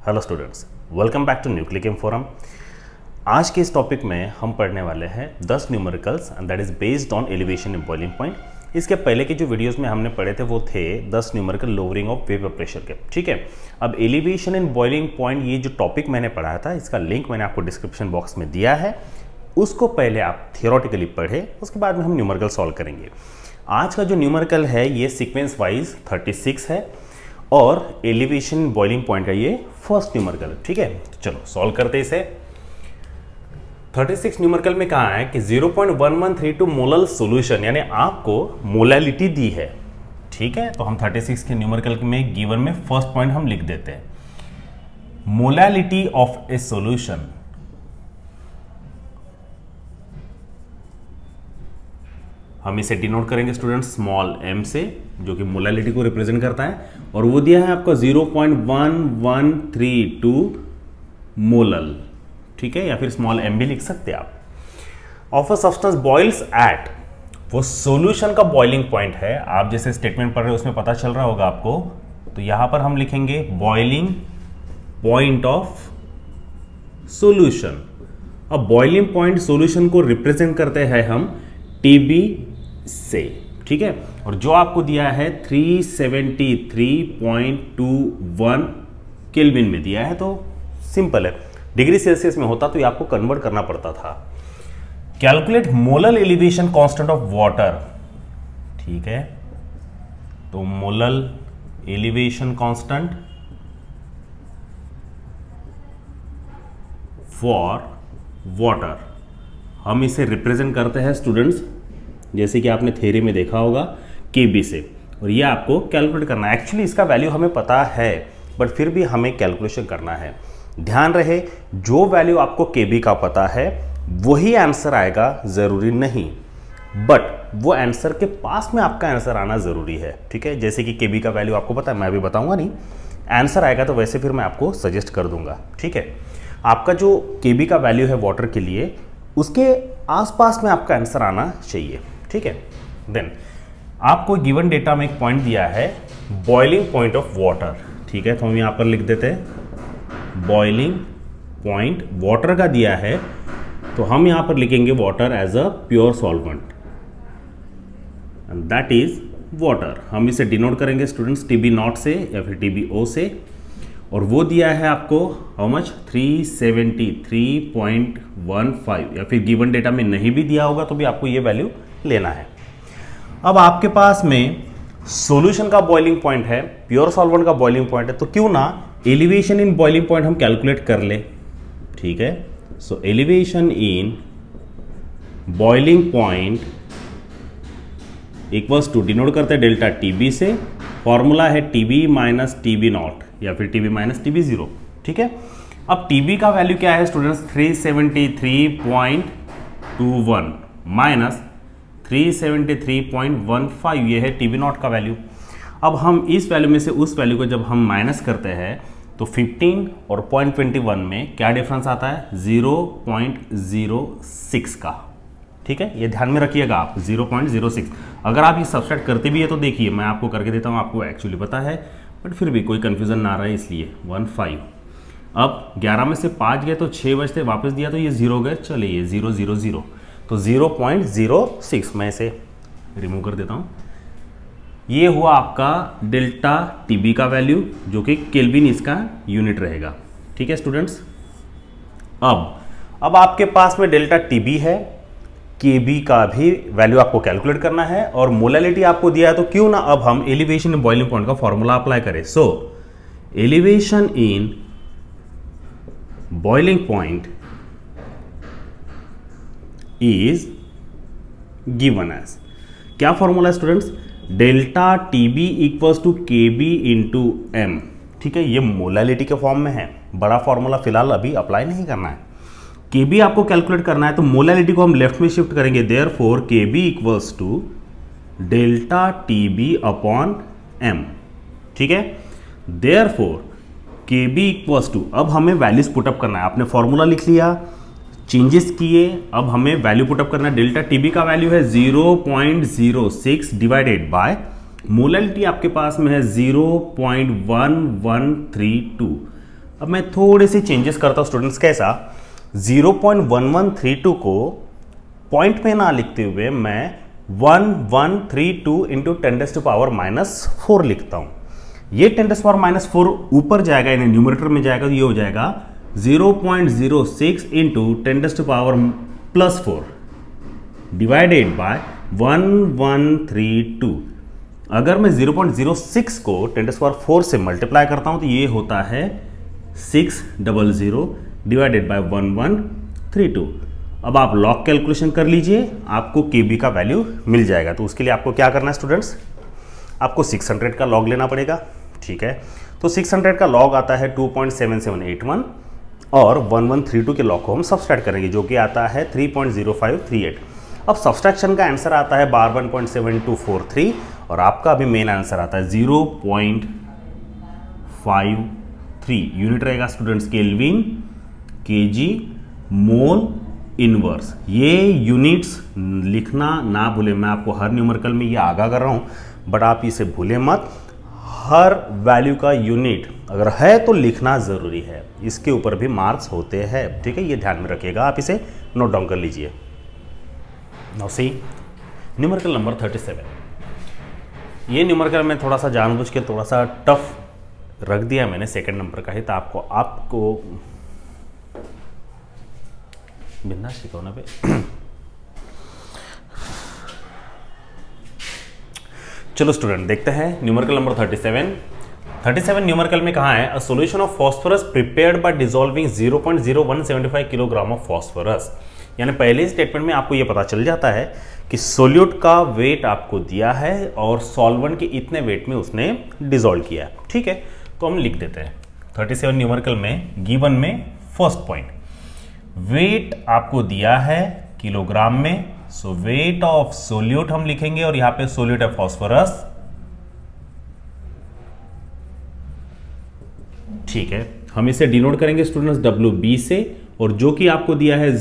Hello students, welcome back to Nucleochem forum. आज के इस टॉपिक में हम पढ़ने वाले हैं 10 numericals and that is based on elevation in boiling point. इसके पहले के जो वीडियोस में हमने पढ़े थे वो थे 10 numerical lowering of vapour pressure के। ठीक है, अब एलिवेशन इन बॉइलिंग पॉइंट ये जो टॉपिक मैंने पढ़ाया था इसका लिंक मैंने आपको डिस्क्रिप्शन बॉक्स में दिया है, उसको पहले आप थियोरेटिकली पढ़े, उसके बाद में हम न्यूमेरिकल सॉल्व करेंगे। आज का जो न्यूमेरिकल है ये सीक्वेंस वाइज 36 है और एलिवेशन बॉइलिंग पॉइंट का ये फर्स्ट न्यूमेरिकल है। ठीक है, चलो सॉल्व करते इसे। 36 न्यूमेरिकल में कहा है कि 0.1132 मोलल सॉल्यूशन, यानी आपको मोलैलिटी दी है। ठीक है, तो हम 36 के न्यूमेरिकल में गिवन में फर्स्ट पॉइंट हम लिख देते हैं, मोलैलिटी ऑफ ए सॉल्यूशन। हम इसे डिनोट करेंगे स्टूडेंट स्मॉल m से, जो कि मोलैलिटी को रिप्रेजेंट करता है, और वो दिया है आपका 0.1132 मोलल। ठीक है, या फिर स्मॉल m भी लिख सकते हैं आप। Of a substance boils at, वो सॉल्यूशन का बॉइलिंग पॉइंट है। आप जैसे स्टेटमेंट पढ़ रहे हो उसमें पता चल रहा होगा आपको, तो यहां पर हम लिखेंगे बॉइलिंग पॉइंट ऑफ सॉल्यूशन। अब बॉइलिंग पॉइंट सॉल्यूशन को रिप्रेजेंट करते हैं हम TB से। ठीक है, और जो आपको दिया है 373.21 केल्विन में दिया है, तो सिंपल है। डिग्री सेल्सियस में होता तो ये आपको कन्वर्ट करना पड़ता था। Calculate molal elevation constant of water. ठीक है, तो molal elevation constant for water हम इसे रिप्रेजेंट करते हैं स्टूडेंट्स, जैसे कि आपने थ्योरी में देखा होगा केबी से, और ये आपको कैलकुलेट करना है। एक्चुअली इसका वैल्यू हमें पता है, बट फिर भी हमें कैलकुलेशन करना है। ध्यान रहे, जो वैल्यू आपको केबी का पता है वही आंसर आएगा, जरूरी नहीं, बट वो आंसर के पास में आपका आंसर आना जरूरी है। ठीक है, जैसे कि केबी का वैल्यू आपको पता है, मैं भी बताऊंगा नहीं, आंसर आएगा तो वैसे फिर मैं आपको सजेस्ट कर दूंगा। ठीक है, आपका जो केबी का वैल्यू है वाटर के लिए, उसके आसपास में आपका आंसर आना चाहिए। ठीक है, देन आपको गिवन डेटा में एक पॉइंट दिया है बॉइलिंग पॉइंट ऑफ वाटर। ठीक है, तो हम यहां पर लिख देते हैं बॉइलिंग पॉइंट वाटर का दिया है, तो हम यहां पर लिखेंगे water as a pure solvent and that is water. हम इसे डिनोट करेंगे स्टूडेंट्स TB नॉट से या फिर TBO से, और वो दिया है आपको हाउ मच 373.15, या फिर गिवन डेटा में नहीं भी दिया होगा तो भी आपको ये वैल्यू लेना है। अब आपके पास में सॉल्यूशन का बॉइलिंग पॉइंट है, प्योर सॉल्वेंट का बॉइलिंग पॉइंट है, तो क्यों ना एलिवेशन इन बॉइलिंग पॉइंट हम कैलकुलेट कर ले। ठीक है, so elevation in boiling point equals to, denote करते हैं डेल्टा TB से, फॉर्मूला है TB माइनस TB नॉट या फिर TB माइनस TB0। ठीक है, अब TB का वैल्यू क्या है स्टूडेंट्स 373.21 माइनस 373.15, ये है TB नॉट का वैल्यू। अब हम इस वैल्यू में से उस वैल्यू को जब हम माइनस करते हैं तो 15 और 0.21 में क्या डिफरेंस आता है 0.06 का। ठीक है, ये ध्यान में रखिएगा आप 0.06। अगर आप ये सब्सट्रैक्ट करते भी है तो देखिए मैं आपको करके देता हूँ, आपको एक्चुअली पता है, बट फिर भी कोई कंफ्यूजन ना रहे इसलिए 15। अब 11 में से 5 गए तो 6 बजते वापस दिया तो ये 0 गए, चले ये 0 0 0, तो 0.06 मैं इसे रिमूव कर देता हूँ। ये हुआ आपका डेल्टा TB का वैल्यू, जो कि केल्विन इसका यूनिट रहेगा। ठीक है स्टूडेंट्स, अब आपके पास में डेल्टा TB है, केबी का भी वैल्यू आपको कैलकुलेट करना है, और मोलैलिटी आपको दिया है, तो क्यों ना अब हम एलिवेशन इन बॉइलिंग पॉइंट का फॉर्मूला अप्लाई करें। So elevation in boiling point is given as, क्या फॉर्मूला है students, delta TB equals to KB into M। ठीक है, ये मोलैलिटी के फॉर्म में है, बड़ा फॉर्मूला फिलहाल अभी अप्लाई नहीं करना है। KB आपको कैलकुलेट करना है, तो मोलैलिटी को हम लेफ्ट में शिफ्ट करेंगे, therefore KB equals to delta TB upon M। ठीक है, देयरफॉर KB इक्वल्स टू, अब हमें वैल्यूज पुटअप करना है। आपने फॉर्मूला लिख लिया, चेंजेस किए, अब हमें वैल्यू पुटअप करना है। डेल्टा TB का वैल्यू है 0.06 डिवाइडेड बाय मोलैलिटी आपके पास में है 0.1132। अब मैं थोड़े से चेंजेस करता हूँ स्टूडेंट्स। कैसा? 0.1132 को पॉइंट में ना लिखते हुए मैं 1132 इंटू 10⁻⁻⁴ लिखता हूँ। ये 10⁻⁻⁴ ऊपर जाएगा, यानी न्यूमरेटर में जाएगा, तो ये हो जाएगा 0.06 इंटू 10⁻+4 डिवाइडेड बाय 1132। अगर मैं 0.06 को 10⁻⁴ से मल्टीप्लाई करता हूं तो ये होता है 600 डिवाइडेड बाय 1132। अब आप लॉग कैलकुलेशन कर लीजिए, आपको केबी का वैल्यू मिल जाएगा। तो उसके लिए आपको क्या करना है स्टूडेंट्स? आपको 600 का लॉग लेना पड़ेगा। ठीक है, तो 600 का लॉग आता है 2.7781 और 1132 के लॉग को हम सब्सट्रैक्ट करेंगे, जो कि आता है 3.0538। अब सब्सट्रैक्शन का आंसर आता है 1.7243 और आपका अभी मेन आंसर आता है 0.53। यूनिट रहेगा students kelvin, KG, mole, inverse. ये यूनिट्स लिखना ना भूलें। मैं आपको हर न्यूमेरिकल में ये आगाह कर रहा हूँ, बट आप इसे भूलें मत। हर वैल्यू का यूनिट अगर है तो लिखना ज़रूरी है, इसके ऊपर भी मार्क्स होते हैं। ठीक है, ये ध्यान में रखिएगा, आप इसे नोट डाउन कर लीजिए। Now see numerical number 37। ये न्यूमेरिकल में थोड़ा सा जानबूझ के थोड़ा सा टफ रख दिया मैंने, सेकंड नंबर का ही, तो आपको बिंदास सिखाना पे। चलो स्टूडेंट देखते हैं न्यूमेरिकल नंबर 37 न्यूमेरिकल में कहा है? A solution of phosphorus prepared by dissolving 0.0175 kilogram of phosphorus. यानी पहले स्टेटमेंट में आपको यह पता चल जाता है कि सोल्यूट का वेट आपको दिया है और सॉल्वेंट के इतने वेट में उसने डिसॉल्व किया है। ठीक है, तो हम लिख देते हैं 37 न्यूमेरिकल में गिवन में फर्स्ट पॉइंट, वेट आपको दिया है किलोग्राम में, सो वेट ऑफ सोल्यूट हम लिखेंगे और यहां पे सोल्यूट है फास्फोरस। ठीक है, हम इसे डिनोट करेंगे स्टूडेंट्स WB से, और जो कि आपको दिया है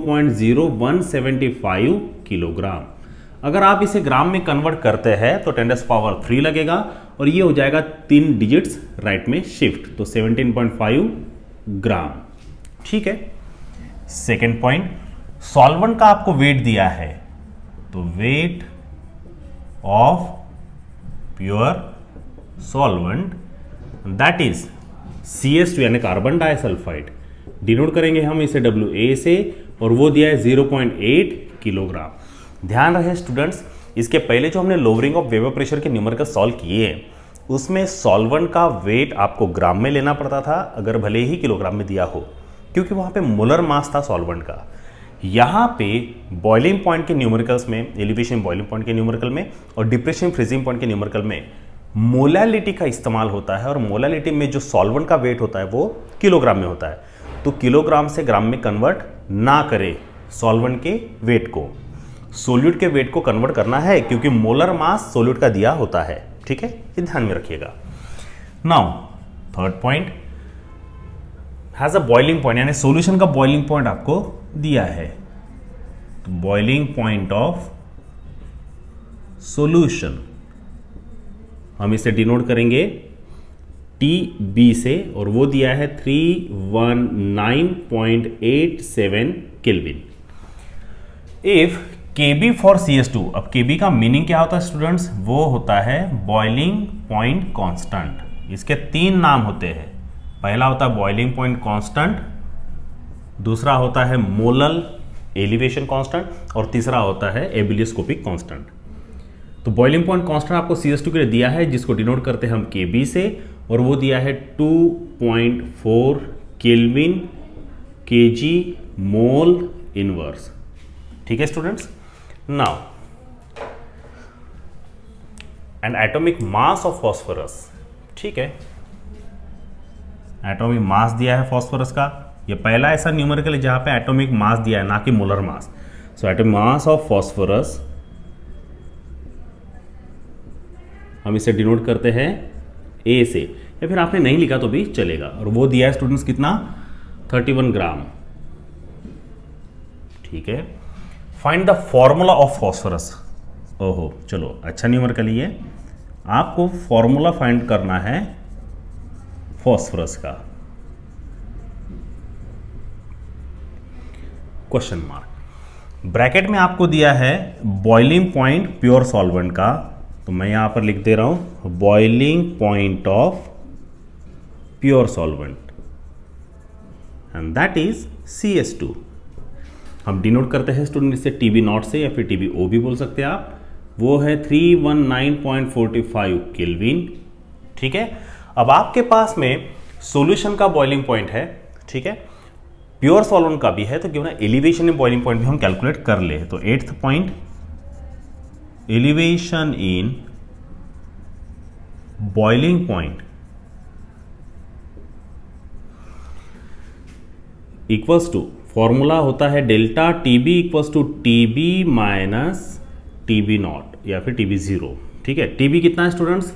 0.0175 किलोग्राम। अगर आप इसे ग्राम में कन्वर्ट करते हैं तो 10⁻³ लगेगा और ये हो जाएगा 3 डिजिट्स राइट में शिफ्ट, तो 17.5 ग्राम। ठीक है, सेकेंड पॉइंट, सॉल्वेंट का आपको वेट दिया है, तो weight of pure solvent that is CS2 यानी कार्बन डाइसल्फाइड। डिनोट करेंगे हम इसे WA से और वो दिया है 0.8 किलोग्राम। ध्यान रहे स्टूडेंट्स, इसके पहले जो हमने लोअरिंग ऑफ वेपर प्रेशर के न्यूमेरिकल सॉल्व किए हैं उसमें सॉल्वेंट का वेट आपको ग्राम में लेना पड़ता था, अगर भले ही किलोग्राम में दिया हो, क्योंकि वहां पे मोलर मास था सॉल्वेंट का। यहाँ पे बॉइलिंग पॉइंट के न्यूमेरिकल्स में, एलिवेशन बॉइलिंग पॉइंट के न्यूमेरिकल में और डिप्रेशन फ्रीजिंग पॉइंट के न्यूमेरिकल में मोलालिटी का इस्तेमाल होता है और मोलालिटी में जो सॉल्वेंट का वेट होता है वो किलोग्राम में होता है। तो किलोग्राम से ग्राम में कन्वर्ट ना करें सॉल्वेंट के वेट को, सोल्यूट के वेट को कन्वर्ट करना है, क्योंकि मोलर मास सोल्यूट का दिया होता है। ठीक है, ये ध्यान में रखिएगा। Now third point has a boiling point, यानी सॉल्यूशन का बॉइलिंग पॉइंट आपको दिया है, तो बॉइलिंग पॉइंट ऑफ सॉल्यूशन हम इसे डिनोट करेंगे TB से और वो दिया है 319.87 kelvin. If KB for CS2, अब KB का मीनिंग क्या होता है स्टूडेंट्स? वो होता है बॉइलिंग पॉइंट कांस्टेंट। इसके 3 नाम होते हैं, पहला होता है बॉइलिंग पॉइंट कांस्टेंट, दूसरा होता है मोलल एलिवेशन कांस्टेंट और तीसरा होता है एबिलियोस्कोपिक कांस्टेंट। तो बॉइलिंग पॉइंट कांस्टेंट आपको CS2 के लिए दिया है, जिसको डिनोट करते हैं हम KB से, और वो दिया है 2.4 केल्विन kg मोल इनवर्स। ठीक है students, now and atomic mass of phosphorus. ठीक है, एटॉमिक मास दिया है फास्फोरस का, ये पहला ऐसा न्यूमेरिकल है जहां पे एटॉमिक मास दिया है, ना कि molar mass. So atomic mass of phosphorus हम इसे डिनोट करते हैं A से, या फिर आपने नहीं लिखा तो भी चलेगा, और वो दिया है स्टूडेंट्स कितना? 31 ग्राम। ठीक है, find the formula of phosphorus. ओहो, चलो अच्छा न्यूमेरिकल ये, आपको फॉर्मूला फाइंड करना है फास्फोरस का। Question mark. ब्रैकेट में आपको दिया है बॉइलिंग पॉइंट प्योर सॉल्वेंट का, तो मैं यहां पर लिख दे रहा हूं boiling point of pure solvent and that is CS2। हम डिनोट करते हैं स्टूडेंट इससे TB0 से या फिर TBO भी बोल सकते हैं आप, वो है 319.45 केल्विन। ठीक है, अब आपके पास में सॉल्यूशन का बॉइलिंग पॉइंट है, ठीक है, प्योर सॉल्वेंट का भी है, तो क्यों ना एलिवेशन इन बॉइलिंग पॉइंट भी हम कैलकुलेट कर ले। तो 8th point elevation in boiling point equals to, formula होता है delta TB equals to TB minus TB0 या फिर TB0। ठीक है, TB कितना है स्टूडेंट्स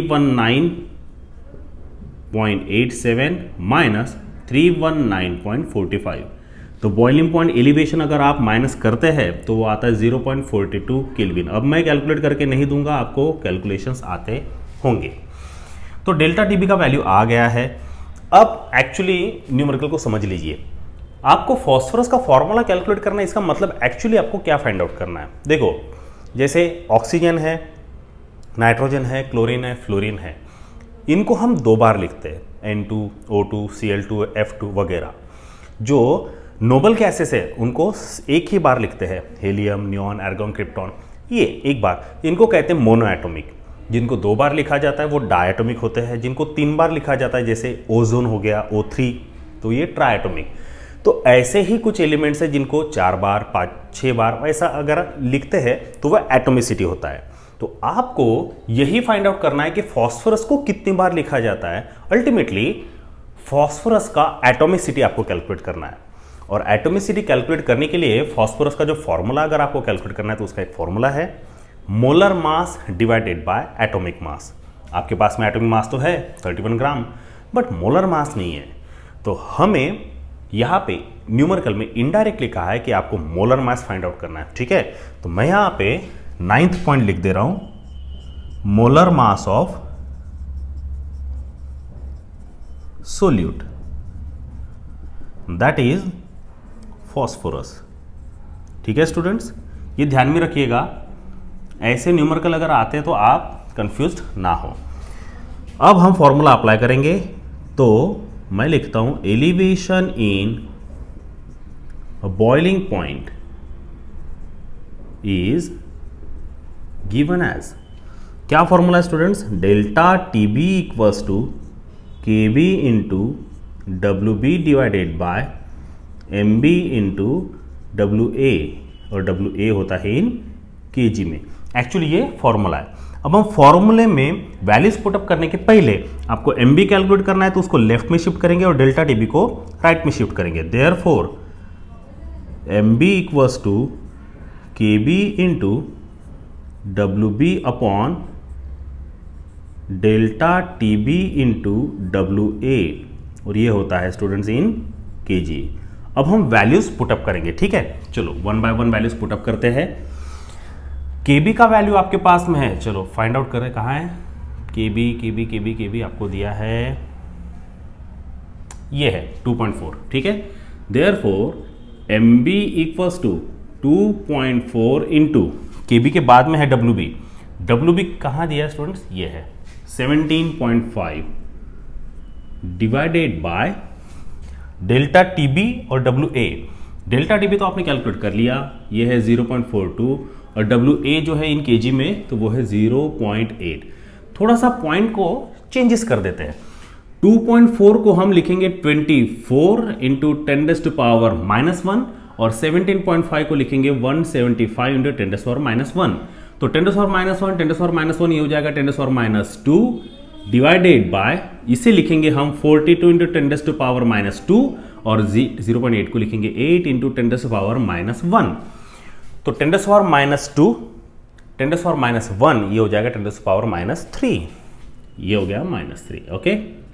319.87 माइनस 319.45। तो बॉइलिंग पॉइंट एलिवेशन अगर आप माइनस करते हैं तो वो आता है 0.42 केल्विन। अब मैं कैलकुलेट करके नहीं दूंगा, आपको कैलकुलेशंस आते होंगे। तो डेल्टा TB का वैल्यू आ गया है। अब एक्चुअली न्यूमेरिकल को समझ लीजिए, आपको फॉस्फोरस का फॉर्मूला कैलकुलेट करना है। इसका मतलब एक्चुअली आपको क्या फाइंड आउट करना है। देखो, जैसे ऑक्सीजन है, नाइट्रोजन है, क्लोरीन है, फ्लोरीन है, इनको हम 2 बार लिखते हैं, N2, O2, Cl2, F2 वगैरह। जो नोबल गैसेस है उनको एक ही बार लिखते हैं, हेलियम, नियॉन, आर्गॉन, क्रिप्टॉन, ये एक बार। इनको कहते हैं मोनोएटॉमिक। जिनको 2 बार लिखा जाता है वो डायटोमिक होते हैं। जिनको 3 बार लिखा जाता है, जैसे ओजोन हो गया O3, तो ये ट्राइएटोमिक। तो ऐसे ही कुछ एलिमेंट्स है जिनको 4 बार, 5, 6 बार ऐसा अगर लिखते हैं तो वह एटोमिसिटी होता है। तो आपको यही फाइंड आउट करना है कि फॉस्फोरस को कितनी बार लिखा जाता है। अल्टीमेटली फॉस्फोरस का एटोमिसिटी आपको कैलकुलेट करना है, और एटोमिसिटी कैलकुलेट करने के लिए फॉस्फोरस का जो फॉर्मूला अगर आपको कैलकुलेट करना है तो उसका एक फॉर्मूला है molar mass divided by atomic mass. आपके पास में एटॉमिक मास तो है 31 ग्राम, बट मोलर मास नहीं है। तो हमें यहाँ पे न्यूमेरिकल में इनडायरेक्टली कहा है कि आपको मोलर मास फाइंड आउट करना है। ठीक है, तो मैं यहाँ पे 9th पॉइंट लिख दे रहा हूं, molar mass of solute that is phosphorus. ठीक है स्टूडेंट्स, ये ध्यान में रखिएगा, ऐसे न्यूमेरिकल अगर आते हैं तो आप कंफ्यूज्ड ना हो। अब हम फॉर्मूला अप्लाई करेंगे, तो मैं लिखता हूं elevation in boiling point is given as, क्या फॉर्मूला है students, delta TB equals to KB into WB divided by MB into WA, और WA होता है इन kg में। एक्चुअली ये फॉर्मूला है। अब हम फॉर्मूले में वैल्यूज पुटअप करने के पहले आपको MB कैलकुलेट करना है, तो उसको लेफ्ट में शिफ्ट करेंगे और डेल्टा TB को राइट में शिफ्ट करेंगे। Therefore MB equals to KB into WB upon delta TB into WA, और ये होता है स्टूडेंट्स इन kg। अब हम वैल्यूज पुटअप करेंगे। ठीक है, चलो 1 बाय 1 वैल्यूज पुटअप करते हैं। KB का वैल्यू आपके पास में है, चलो फाइंड आउट करें कहाँ है। KB आपको दिया है, ये है 2.4। ठीक है, therefore MB equals to 2.4 into KB के बाद में है WB कहाँ दिया स्टूडेंट्स, ये है 17.5 डिवाइडेड बाय डेल्टा TB और WA। डेल्टा TB तो आपने कैलकुलेट कर लिया, ये है 0.42, और WA जो है इन kg में तो वो है 0.8। थोड़ा सा पॉइंट को चेंजेस कर देते हैं। 2.4 को हम लिखेंगे 24 इंटू 10⁻⁻1, और 17.5 को लिखेंगे 175 इंटू 10⁻⁻1। तो 10⁻⁻1 10⁻⁻1 ये हो जाएगा 10⁻2 डिवाइडेड बाय, इसे लिखेंगे हम 42 इंटू 10⁻2, और 0.8 को लिखेंगे 8 इंटू 10⁻⁻1। तो 10⁻2 10⁻1 ये हो जाएगा 10⁻3, ये हो गया -3। ओके,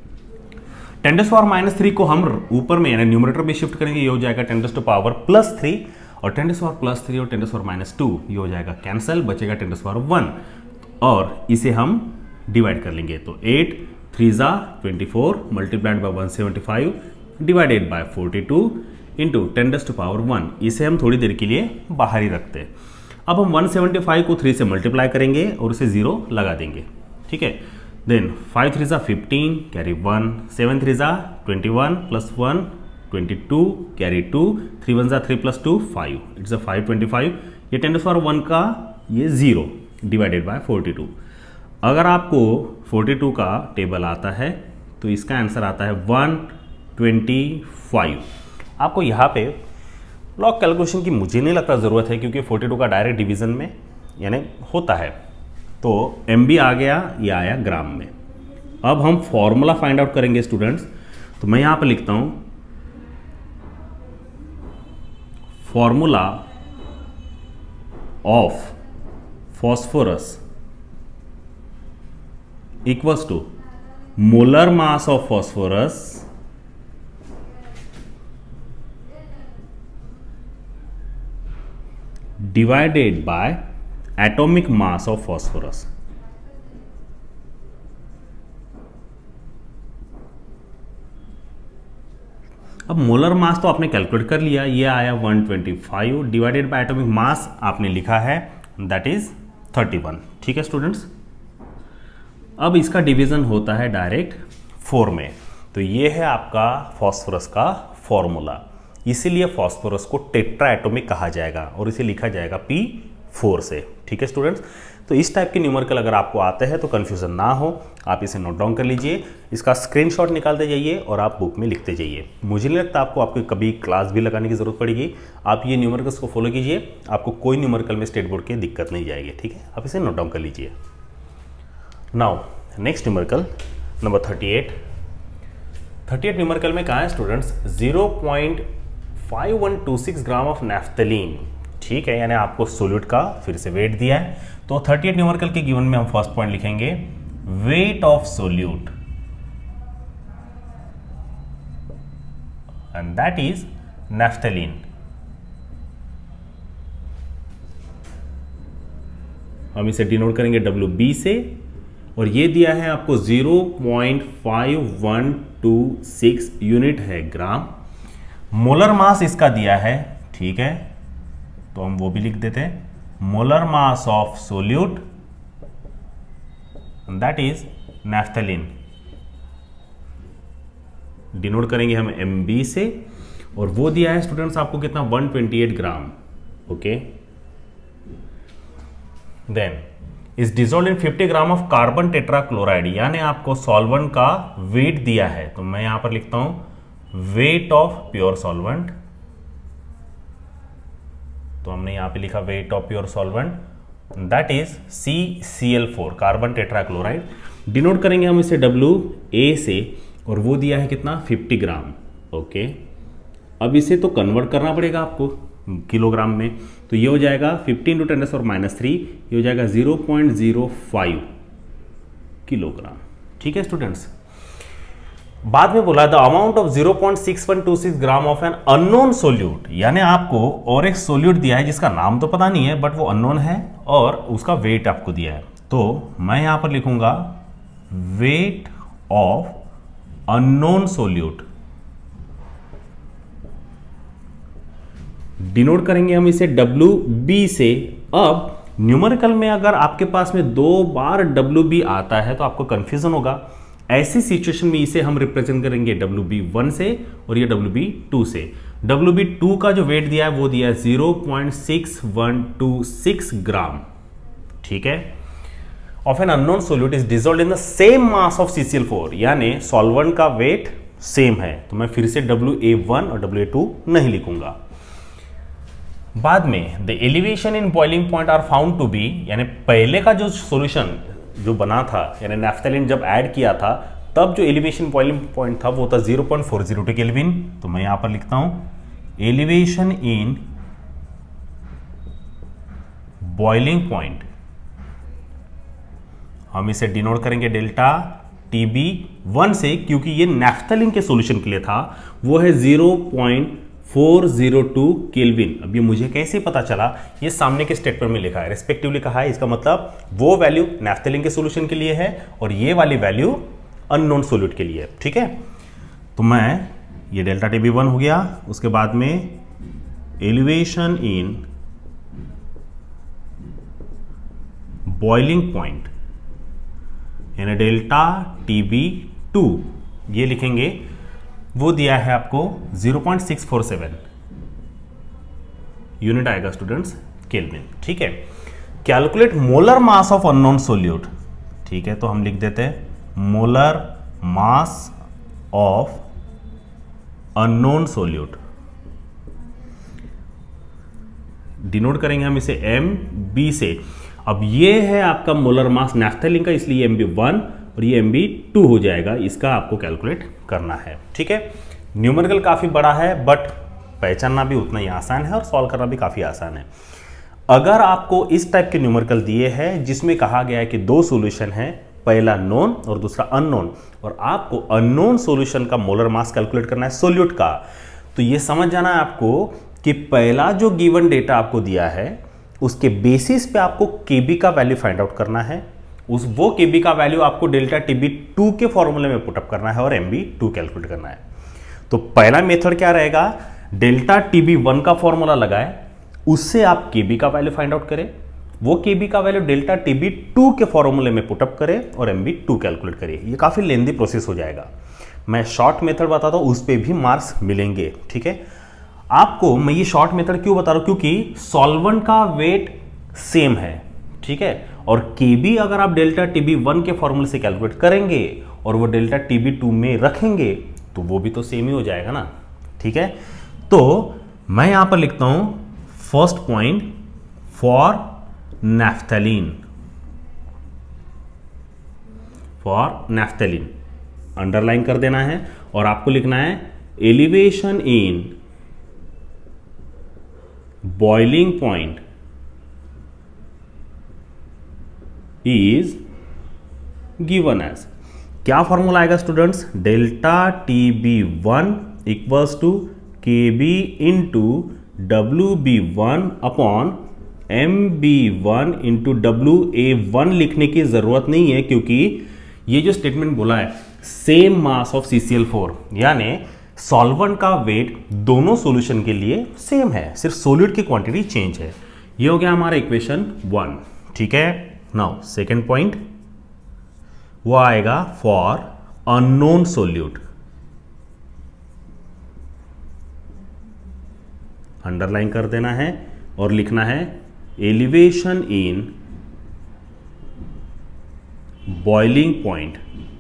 10⁻3 को हम ऊपर में यानी न्यूमरेटर में शिफ्ट करेंगे, ये हो जाएगा 10⁻+3, और 10⁻+3 और 10⁻2 ये हो जाएगा कैंसल, बचेगा 10⁻1, और इसे हम डिवाइड कर लेंगे। तो 8 3 × 24 multiplied by 175 divided by 42 into 10⁻⁻1, इसे हम थोड़ी देर के लिए बाहर ही रखते हैं। अब हम 175 को 3 से मल्टीप्लाई करेंगे और उसे 0 लगा देंगे, ठीक है। Then 5 3 15 carry 1, 7 3 21 plus 1 22 carry 2, 3 1 3 plus 2 5, it's 525। ये 10⁻1 का ये 0 डिवाइडेड बाय 42। अगर आपको 42 का टेबल आता है तो इसका आंसर आता है 125। आपको यहाँ पे लॉग कैलकुलेशन की मुझे नहीं लगता ज़रूरत है, क्योंकि 42 का डायरेक्ट डिवीज़न में यानी होता है। तो MB आ गया, ये आया ग्राम में। अब हम फॉर्मूला फाइंड आउट करेंगे स्टूडेंट्स। तो मैं यहाँ पर लिखता हूँ formula of phosphorus equals to molar mass of phosphorus divided by atomic mass of phosphorus. अब मोलर मास तो आपने कैलकुलेट कर लिया, ये आया 125 डिवाइडेड बाय एटॉमिक मास आपने लिखा है दैट इज 31, ठीक है स्टूडेंट्स। अब इसका डिवीजन होता है डायरेक्ट 4 में। तो ये है आपका फॉस्फोरस का फॉर्मूला, इसीलिए फॉस्फोरस को टेट्रा एटॉमिक कहा जाएगा और इसे लिखा जाएगा P4 से, ठीक है स्टूडेंट्स। तो इस टाइप के न्यूमेरिकल अगर आपको आते हैं तो कंफ्यूजन ना हो, आप इसे नोट डाउन कर लीजिए, इसका स्क्रीनशॉट निकालते जाइए और आप बुक में लिखते जाइए। मुझे नहीं लगता आपको कभी क्लास भी लगाने की जरूरत पड़ेगी। आप ये न्यूमेरिकल्स को फॉलो कीजिए, आपको कोई न्यूमेरिकल में स्टेट बोर्ड की दिक्कत नहीं जाएगी, ठीक है। आप इसे नोट डाउन कर लीजिए। Now next numerical number 38 numerical में कहा है स्टूडेंट्स 0.5126 ग्राम ऑफ नैफ्थलीन, ठीक है, यानी आपको सोल्यूट का फिर से वेट दिया है। तो 38 न्यूमेरिकल के गिवन में हम फर्स्ट पॉइंट लिखेंगे weight of solute and that is naphthalene. हम इसे डिनोट करेंगे WB से और ये दिया है आपको 0.5126 यूनिट है ग्राम। मोलर मास इसका दिया है, ठीक है, तो हम वो भी लिख देते हैं molar mass of solute that is naphthalene. Denote करेंगे हम MB से और वो दिया है स्टूडेंट्स आपको कितना 128 gram, okay. Then is dissolve in 50 gram of carbon tetrachloride, यानी आपको सॉल्वेंट का वेट दिया है। तो मैं यहां पर लिखता हूं वेट ऑफ प्योर सॉल्वेंट, तो हमने यहां पे लिखा weight of pure solvent that is CCl4 carbon tetrachloride. Denote करेंगे हम इसे WA से और वो दिया है कितना 50 ग्राम, ओके। अब इसे तो कन्वर्ट करना पड़ेगा आपको किलोग्राम में, तो ये हो जाएगा 15 × 10⁻³ ये हो जाएगा 0.05 किलोग्राम, ठीक है स्टूडेंट्स। बाद में बोला the amount of 0.6126 gram of an unknown solute, यानी आपको और एक सोल्यूट दिया है जिसका नाम तो पता नहीं है बट वो अननोन है और उसका वेट आपको दिया है। तो मैं यहां पर लिखूंगा weight of unknown solute. Denote करेंगे हम इसे WB से। अब न्यूमेरिकल में अगर आपके पास में 2 बार WB आता है तो आपको कंफ्यूजन होगा। ऐसी सिचुएशन में इसे हम रिप्रेजेंट करेंगे WB1 से और ये WB2 से। WB2 का जो वेट दिया है वो दिया है 0.6126 ग्राम, ठीक है, of an unknown solute is dissolved in the same mass of CCl4, यानी सॉल्वेंट का वेट सेम है। तो मैं फिर से WA1 और WA2 नहीं लिखूंगा। बाद में the elevation in boiling point are found to be, यानी पहले का जो सॉल्यूशन जो बना था, यानी नैफ्थलीन जब ऐड किया था तब जो एलिवेशन बॉइलिंग पॉइंट था वो था 0.402 केल्विन। तो मैं यहां पर लिखता हूं एलिवेशन इन बॉइलिंग पॉइंट, हम इसे डिनोट करेंगे डेल्टा TB1 से, क्योंकि ये नैफ्थलीन के सॉल्यूशन के लिए था, वो है 0.402 केल्विन। अब ये मुझे कैसे पता चला, ये सामने के स्टेटमेंट में लिखा है, रेस्पेक्टिवली कहा है, इसका मतलब वो वैल्यू नैफ्थलीन के सॉल्यूशन के लिए है और ये वाली वैल्यू अननोन सोल्यूट के लिए है, ठीक है। तो मैं ये डेल्टा टी बी 1 हो गया, उसके बाद में एलिवेशन इन बॉइलिंग पॉइंट यानी डेल्टा टी बी 2, ये लिखेंगे, वो दिया है आपको 0.647 यूनिट आएगा स्टूडेंट्स केल्विन। ठीक है, calculate molar mass of unknown solute. ठीक है, तो हम लिख देते हैं molar mass of unknown solute, denote करेंगे हम इसे एम बी से। अब ये है आपका मोलर मास नैफ्थेलिन का, इसलिए MB1 और ये MB2 हो जाएगा, इसका आपको कैलकुलेट करना है। ठीक है, न्यूमेरिकल काफ़ी बड़ा है बट पहचानना भी उतना ही आसान है और सॉल्व करना भी काफ़ी आसान है। अगर आपको इस टाइप के न्यूमेरिकल दिए हैं जिसमें कहा गया है कि दो सॉल्यूशन है, पहला नोन और दूसरा अननोन, और आपको अननोन सॉल्यूशन का मोलर मास कैलकुलेट करना है सोल्यूट का, तो ये समझ जाना है आपको कि पहला जो गिवन डेटा आपको दिया है उसके बेसिस पे आपको Kb का वैल्यू फाइंड आउट करना है। वो Kb का वैल्यू आपको डेल्टा Tb2 के फॉर्मूले में पुटअप करना है और MB2 कैलकुलेट करना है। तो पहला मेथड क्या रहेगा, डेल्टा Tb1 का फॉर्मूला लगाए, उससे आप Kb का वैल्यू फाइंड आउट करें, वो Kb का वैल्यू डेल्टा Tb2 के फॉर्मूले में पुटअप करें और MB2 कैलकुलेट करिए। ये काफ़ी लेंदी प्रोसेस हो जाएगा, मैं शॉर्ट मेथड बताता हूँ, उस पर भी मार्क्स मिलेंगे। ठीक है, आपको मैं ये शॉर्ट मेथड क्यों बता रहा हूँ, क्योंकि सॉल्वेंट का वेट सेम है। ठीक है, और Kb अगर आप डेल्टा Tb1 के फॉर्मूले से कैलकुलेट करेंगे और वो डेल्टा Tb2 में रखेंगे तो वो भी तो सेम ही हो जाएगा ना। ठीक है, तो मैं यहां पर लिखता हूं first point for naphthalene, underline कर देना है और आपको लिखना है elevation in boiling point is given as, क्या फॉर्मूला आएगा students, delta Tb1 equals to Kb into WB1 upon MB1 into WA1 लिखने की जरूरत नहीं है, क्योंकि ये जो स्टेटमेंट बोला है सेम मास ऑफ CCl4, यानी सॉल्वेंट का वेट दोनों सॉल्यूशन के लिए सेम है, सिर्फ सोल्यूट की क्वांटिटी चेंज है। ये हो गया हमारा इक्वेशन 1। ठीक है, नाउ सेकेंड पॉइंट वो आएगा फॉर अननोन सोल्यूट, अंडरलाइन कर देना है और लिखना है elevation in boiling point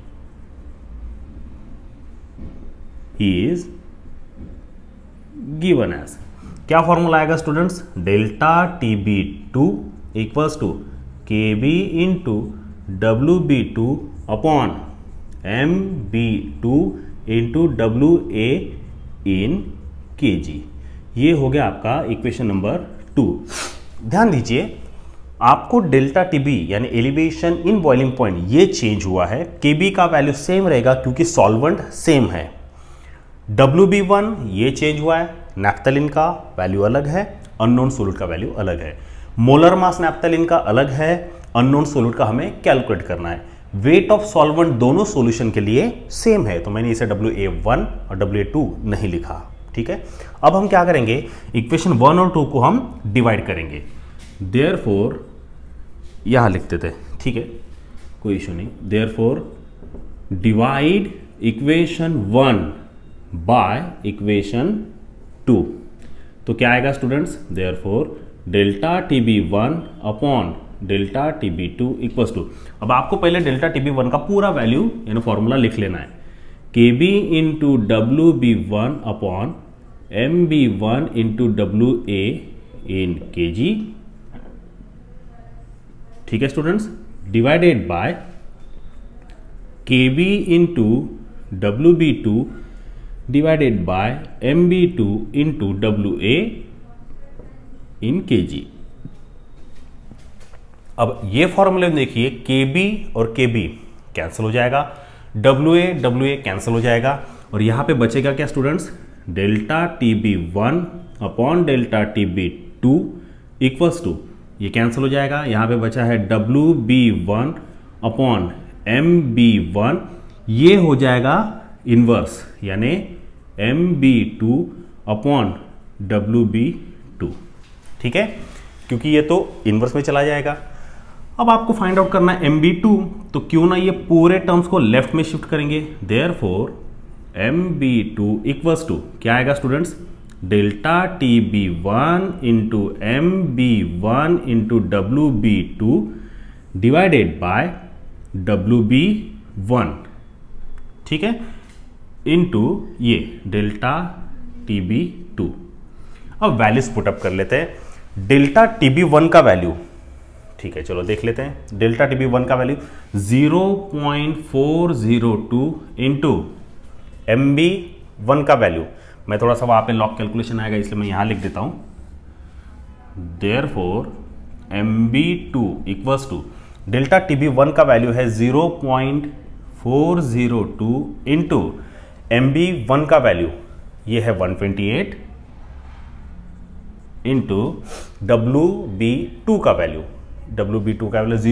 is given as, क्या फॉर्मूला आएगा students, delta Tb2 equals to Kb into WB2 upon MB2 into WA in Kg। ये हो गया आपका इक्वेशन नंबर 2। ध्यान दीजिए, आपको डेल्टा Tb यानी एलिवेशन इन बॉइलिंग पॉइंट ये चेंज हुआ है, Kb का वैल्यू सेम रहेगा क्योंकि सॉल्वेंट सेम है। WB1 ये चेंज हुआ है, नैफ्थेलिन का वैल्यू अलग है, अननोन सोल्यूट का वैल्यू अलग है। मोलर मास नैफ्थेलिन का अलग है, अननोन सोल्यूट का हमें कैलकुलेट करना है। वेट ऑफ सॉल्वेंट दोनों सॉल्यूशन के लिए सेम है, तो मैंने इसे WA1 और WA2 नहीं लिखा। ठीक है, अब हम क्या करेंगे, इक्वेशन 1 और 2 को हम डिवाइड करेंगे। देयरफॉर यहां लिख देते हैं, ठीक है, कोई इशू नहीं। Therefore divide equation 1 by equation 2, तो क्या आएगा students, therefore delta Tb1 upon delta Tb2 equals to, अब आपको पहले डेल्टा Tb1 का पूरा वैल्यू यानी फॉर्मूला लिख लेना है, Kb into WB1 upon MB1 into WA in Kg। ठीक है students, divided by Kb into WB2 divided by MB2 into WA in Kg। अब ये फॉर्मूले में देखिए Kb और Kb कैंसिल हो जाएगा, WA कैंसिल हो जाएगा और यहां पे बचेगा क्या students, delta Tb1 upon delta Tb2 equals to, ये कैंसिल हो जाएगा, यहां पे बचा है WB1 अपॉन MB1, ये हो जाएगा इनवर्स यानी MB2 अपॉन WB2, ठीक है, क्योंकि ये तो इनवर्स में चला जाएगा। अब आपको फाइंड आउट करना है MB2, तो क्यों ना ये पूरे टर्म्स को लेफ्ट में शिफ्ट करेंगे। देयरफॉर MB2 इक्वल्स टू क्या आएगा students, delta TB1 into MB1 into WB2 divided by WB1, ठीक है, इंटू ये डेल्टा TB2। अब वैल्यूज पुटअप कर लेते हैं। डेल्टा TB1 का वैल्यू, ठीक है, चलो देख लेते हैं। डेल्टा TB1 का वैल्यू 0.402 इंटू MB1 का वैल्यू, मैं थोड़ा सा वहाँ पे लॉग कैलकुलेशन आएगा इसलिए मैं यहाँ लिख देता हूँ। Therefore MB2 equals to delta TB1 का वैल्यू है 0.402 इंटू MB1 का वैल्यू ये है 128 इंटू WB2 का वैल्यू, WB2 का वैल्यू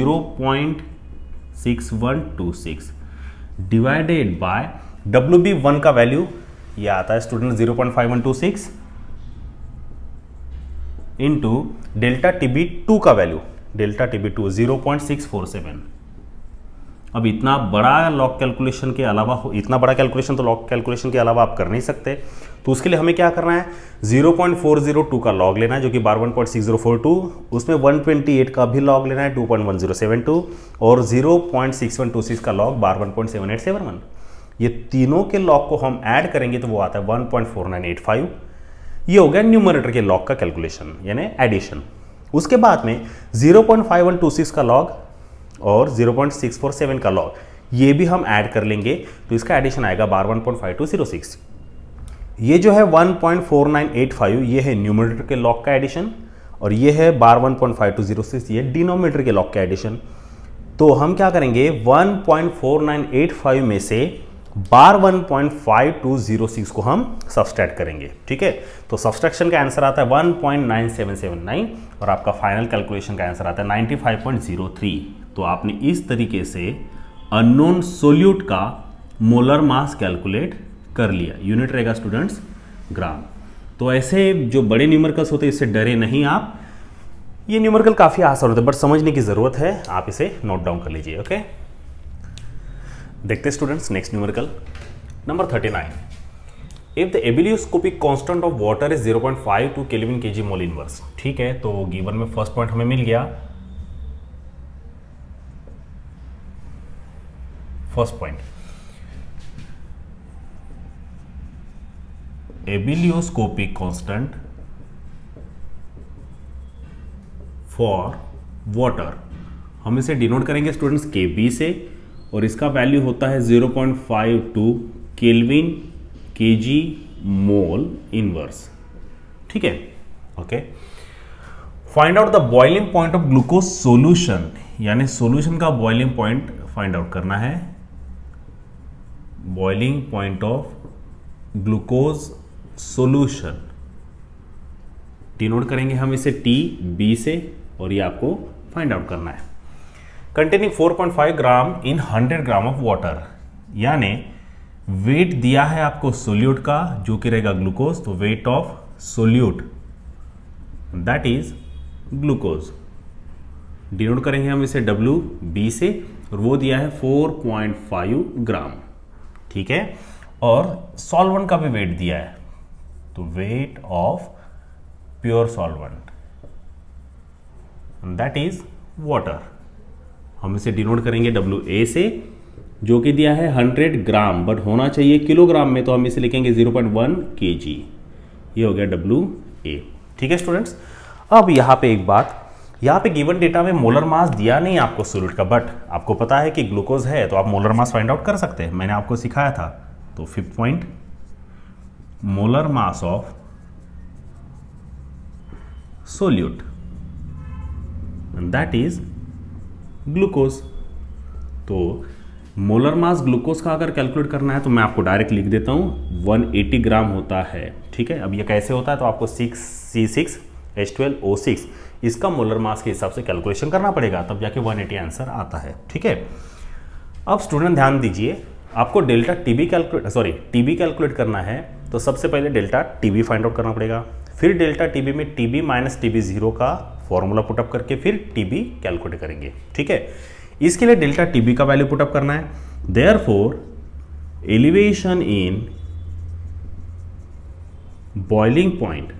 0.6126 डिवाइडेड बाय WB1 का वैल्यू ये आता है स्टूडेंट 0.5126 इंटू डेल्टा TB2 का वैल्यू, डेल्टा TB2 0.647। अब इतना बड़ा लॉग कैलकुलेशन के अलावा, इतना बड़ा कैलकुलेशन तो लॉग कैलकुलेशन के अलावा आप कर नहीं सकते, तो उसके लिए हमें क्या करना है, 0.402 का लॉग लेना है जो कि 12.6042, उसमें 128 का भी लॉग लेना है 2.1072 और 0.6126 का लॉग 12.7871। ये तीनों के लॉग को हम ऐड करेंगे तो वो आता है 1.4985। ये हो गया न्यूमरेटर के लॉग का कैलकुलेशन यानी एडिशन। उसके बाद में 0.5126 का लॉग और 0.647 का लॉग ये भी हम ऐड कर लेंगे तो इसका एडिशन आएगा 1.5206। ये जो है 1.4985 ये है न्यूमरेटर के लॉग का एडिशन और ये है 1.5206 ये डिनोमिनेटर के लॉग का एडिशन। तो हम क्या करेंगे 1.4985 में से 1.5206 को हम सब्सट्रैक्ट करेंगे, ठीक है। तो सब्सट्रैक्शन का आंसर आता है 1.9779 और आपका फाइनल कैलकुलेशन का आंसर आता है 95.03। तो आपने इस तरीके से अननोन सोल्यूट का मोलर मास कैलकुलेट कर लिया। यूनिट रहेगा स्टूडेंट्स ग्राम। तो ऐसे जो बड़े न्यूमेरिकल्स होते हैं इससे डरे नहीं आप, ये न्यूमेरिकल काफ़ी आसान होता है बट समझने की ज़रूरत है, आप इसे नोट डाउन कर लीजिए। ओके, देखते students next numerical number 39। If the ebullioscopic constant of water is 0.52 kelvin KG mole inverse, ठीक है। तो गिवन में फर्स्ट पॉइंट हमें मिल गया। First point, ebullioscopic constant for water, हम इसे डिनोट करेंगे स्टूडेंट्स KB से और इसका वैल्यू होता है 0.52 केल्विन केजी मोल इनवर्स, ठीक है। Okay, find out the boiling point of glucose solution, यानी सॉल्यूशन का बॉइलिंग पॉइंट फाइंड आउट करना है। Boiling point of glucose solution denote करेंगे हम इसे TB से और ये आपको फाइंड आउट करना है। Containing 4.5 gram in 100 gram of water, यानी वेट दिया है आपको सोल्यूट का जो कि रहेगा ग्लूकोज, तो weight of solute that is glucose denote करेंगे हम इसे WB से और वो दिया है 4.5 ग्राम, ठीक है। और सॉल्वेंट का भी वेट दिया है, तो weight of pure solvent that is water, हम इसे डिनोट करेंगे WA से जो कि दिया है 100 ग्राम बट होना चाहिए किलोग्राम में, तो हम इसे लिखेंगे 0.1 kg, ये हो गया WA, ठीक है स्टूडेंट्स। अब यहाँ पे एक बात, यहाँ पे गिवन डेटा में मोलर मास दिया नहीं आपको सोल्यूट का, बट आपको पता है कि ग्लूकोज है तो आप मोलर मास फाइंड आउट कर सकते हैं, मैंने आपको सिखाया था। तो 5th point, molar mass of solute that is glucose. तो मोलर मास ग्लूकोज का अगर कैलकुलेट करना है तो मैं आपको डायरेक्ट लिख देता हूं 180 ग्राम होता है, ठीक है। अब ये कैसे होता है, तो आपको 6C6H12O6 इसका मोलर मास के हिसाब से कैलकुलेशन करना पड़ेगा, तब जाके 180 आंसर आता है, ठीक है। अब स्टूडेंट ध्यान दीजिए, आपको डेल्टा TB कैलकुलेट करना है तो सबसे पहले डेल्टा टीबी फाइंड आउट करना पड़ेगा, फिर डेल्टा टीबी में टीबी माइनस टीबी जीरो का फॉर्मूला पुटअप करके फिर टीबी कैलकुलेट करेंगे। ठीक है, इसके लिए डेल्टा टीबी का वैल्यू पुटअप करना है। Therefore elevation in boiling point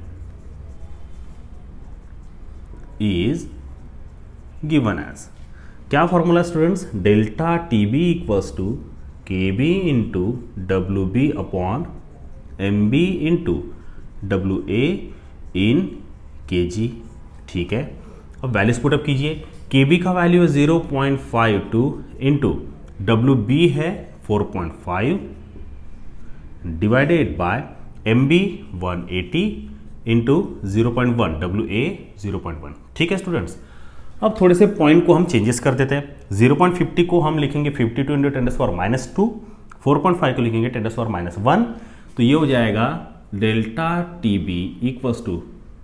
is given as, क्या formula students, delta TB equals to K B into W B upon M B into W A in K G. ठीक है, अब values put up कीजिए। के B का value है 0.52 into W B है 4.5 divided by M B 180 into 0.1 W A 0.1। ठीक है स्टूडेंट्स, अब थोड़े से पॉइंट को हम चेंजेस कर देते हैं। 0.50 को हम लिखेंगे 52 इंटू 10⁻², 4.5 को लिखेंगे 10⁻1, तो ये हो जाएगा delta T B equals to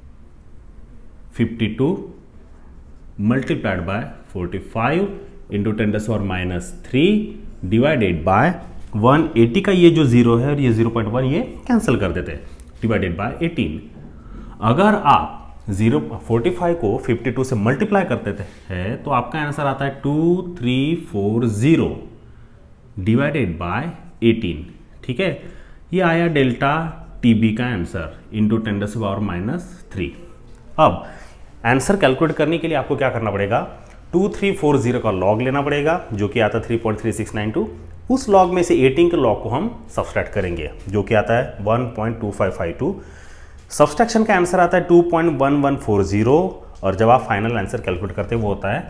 52 multiplied by 45 into 10⁻³ divided by 180 का ये जो 0 है और ये 0.1 ये कैंसिल कर देते हैं, डिवाइडेड बाय 18। अगर आप 45 को 52 से मल्टीप्लाई करते हैं तो आपका आंसर आता है 2340 डिवाइडेड बाय 18। ठीक है, ये आया डेल्टा टीबी का आंसर इंटू 10⁻³ अब आंसर कैलकुलेट करने के लिए आपको क्या करना पड़ेगा, 2340 का लॉग लेना पड़ेगा जो कि आता है 3.3692। उस लॉग में से 18 के लॉग को हम सब्सट्रैक्ट करेंगे जो कि आता है 1.2552। सब्सट्रैक्शन का आंसर आता है 2.1140 और जब आप फाइनल आंसर कैलकुलेट करते हैं वो होता है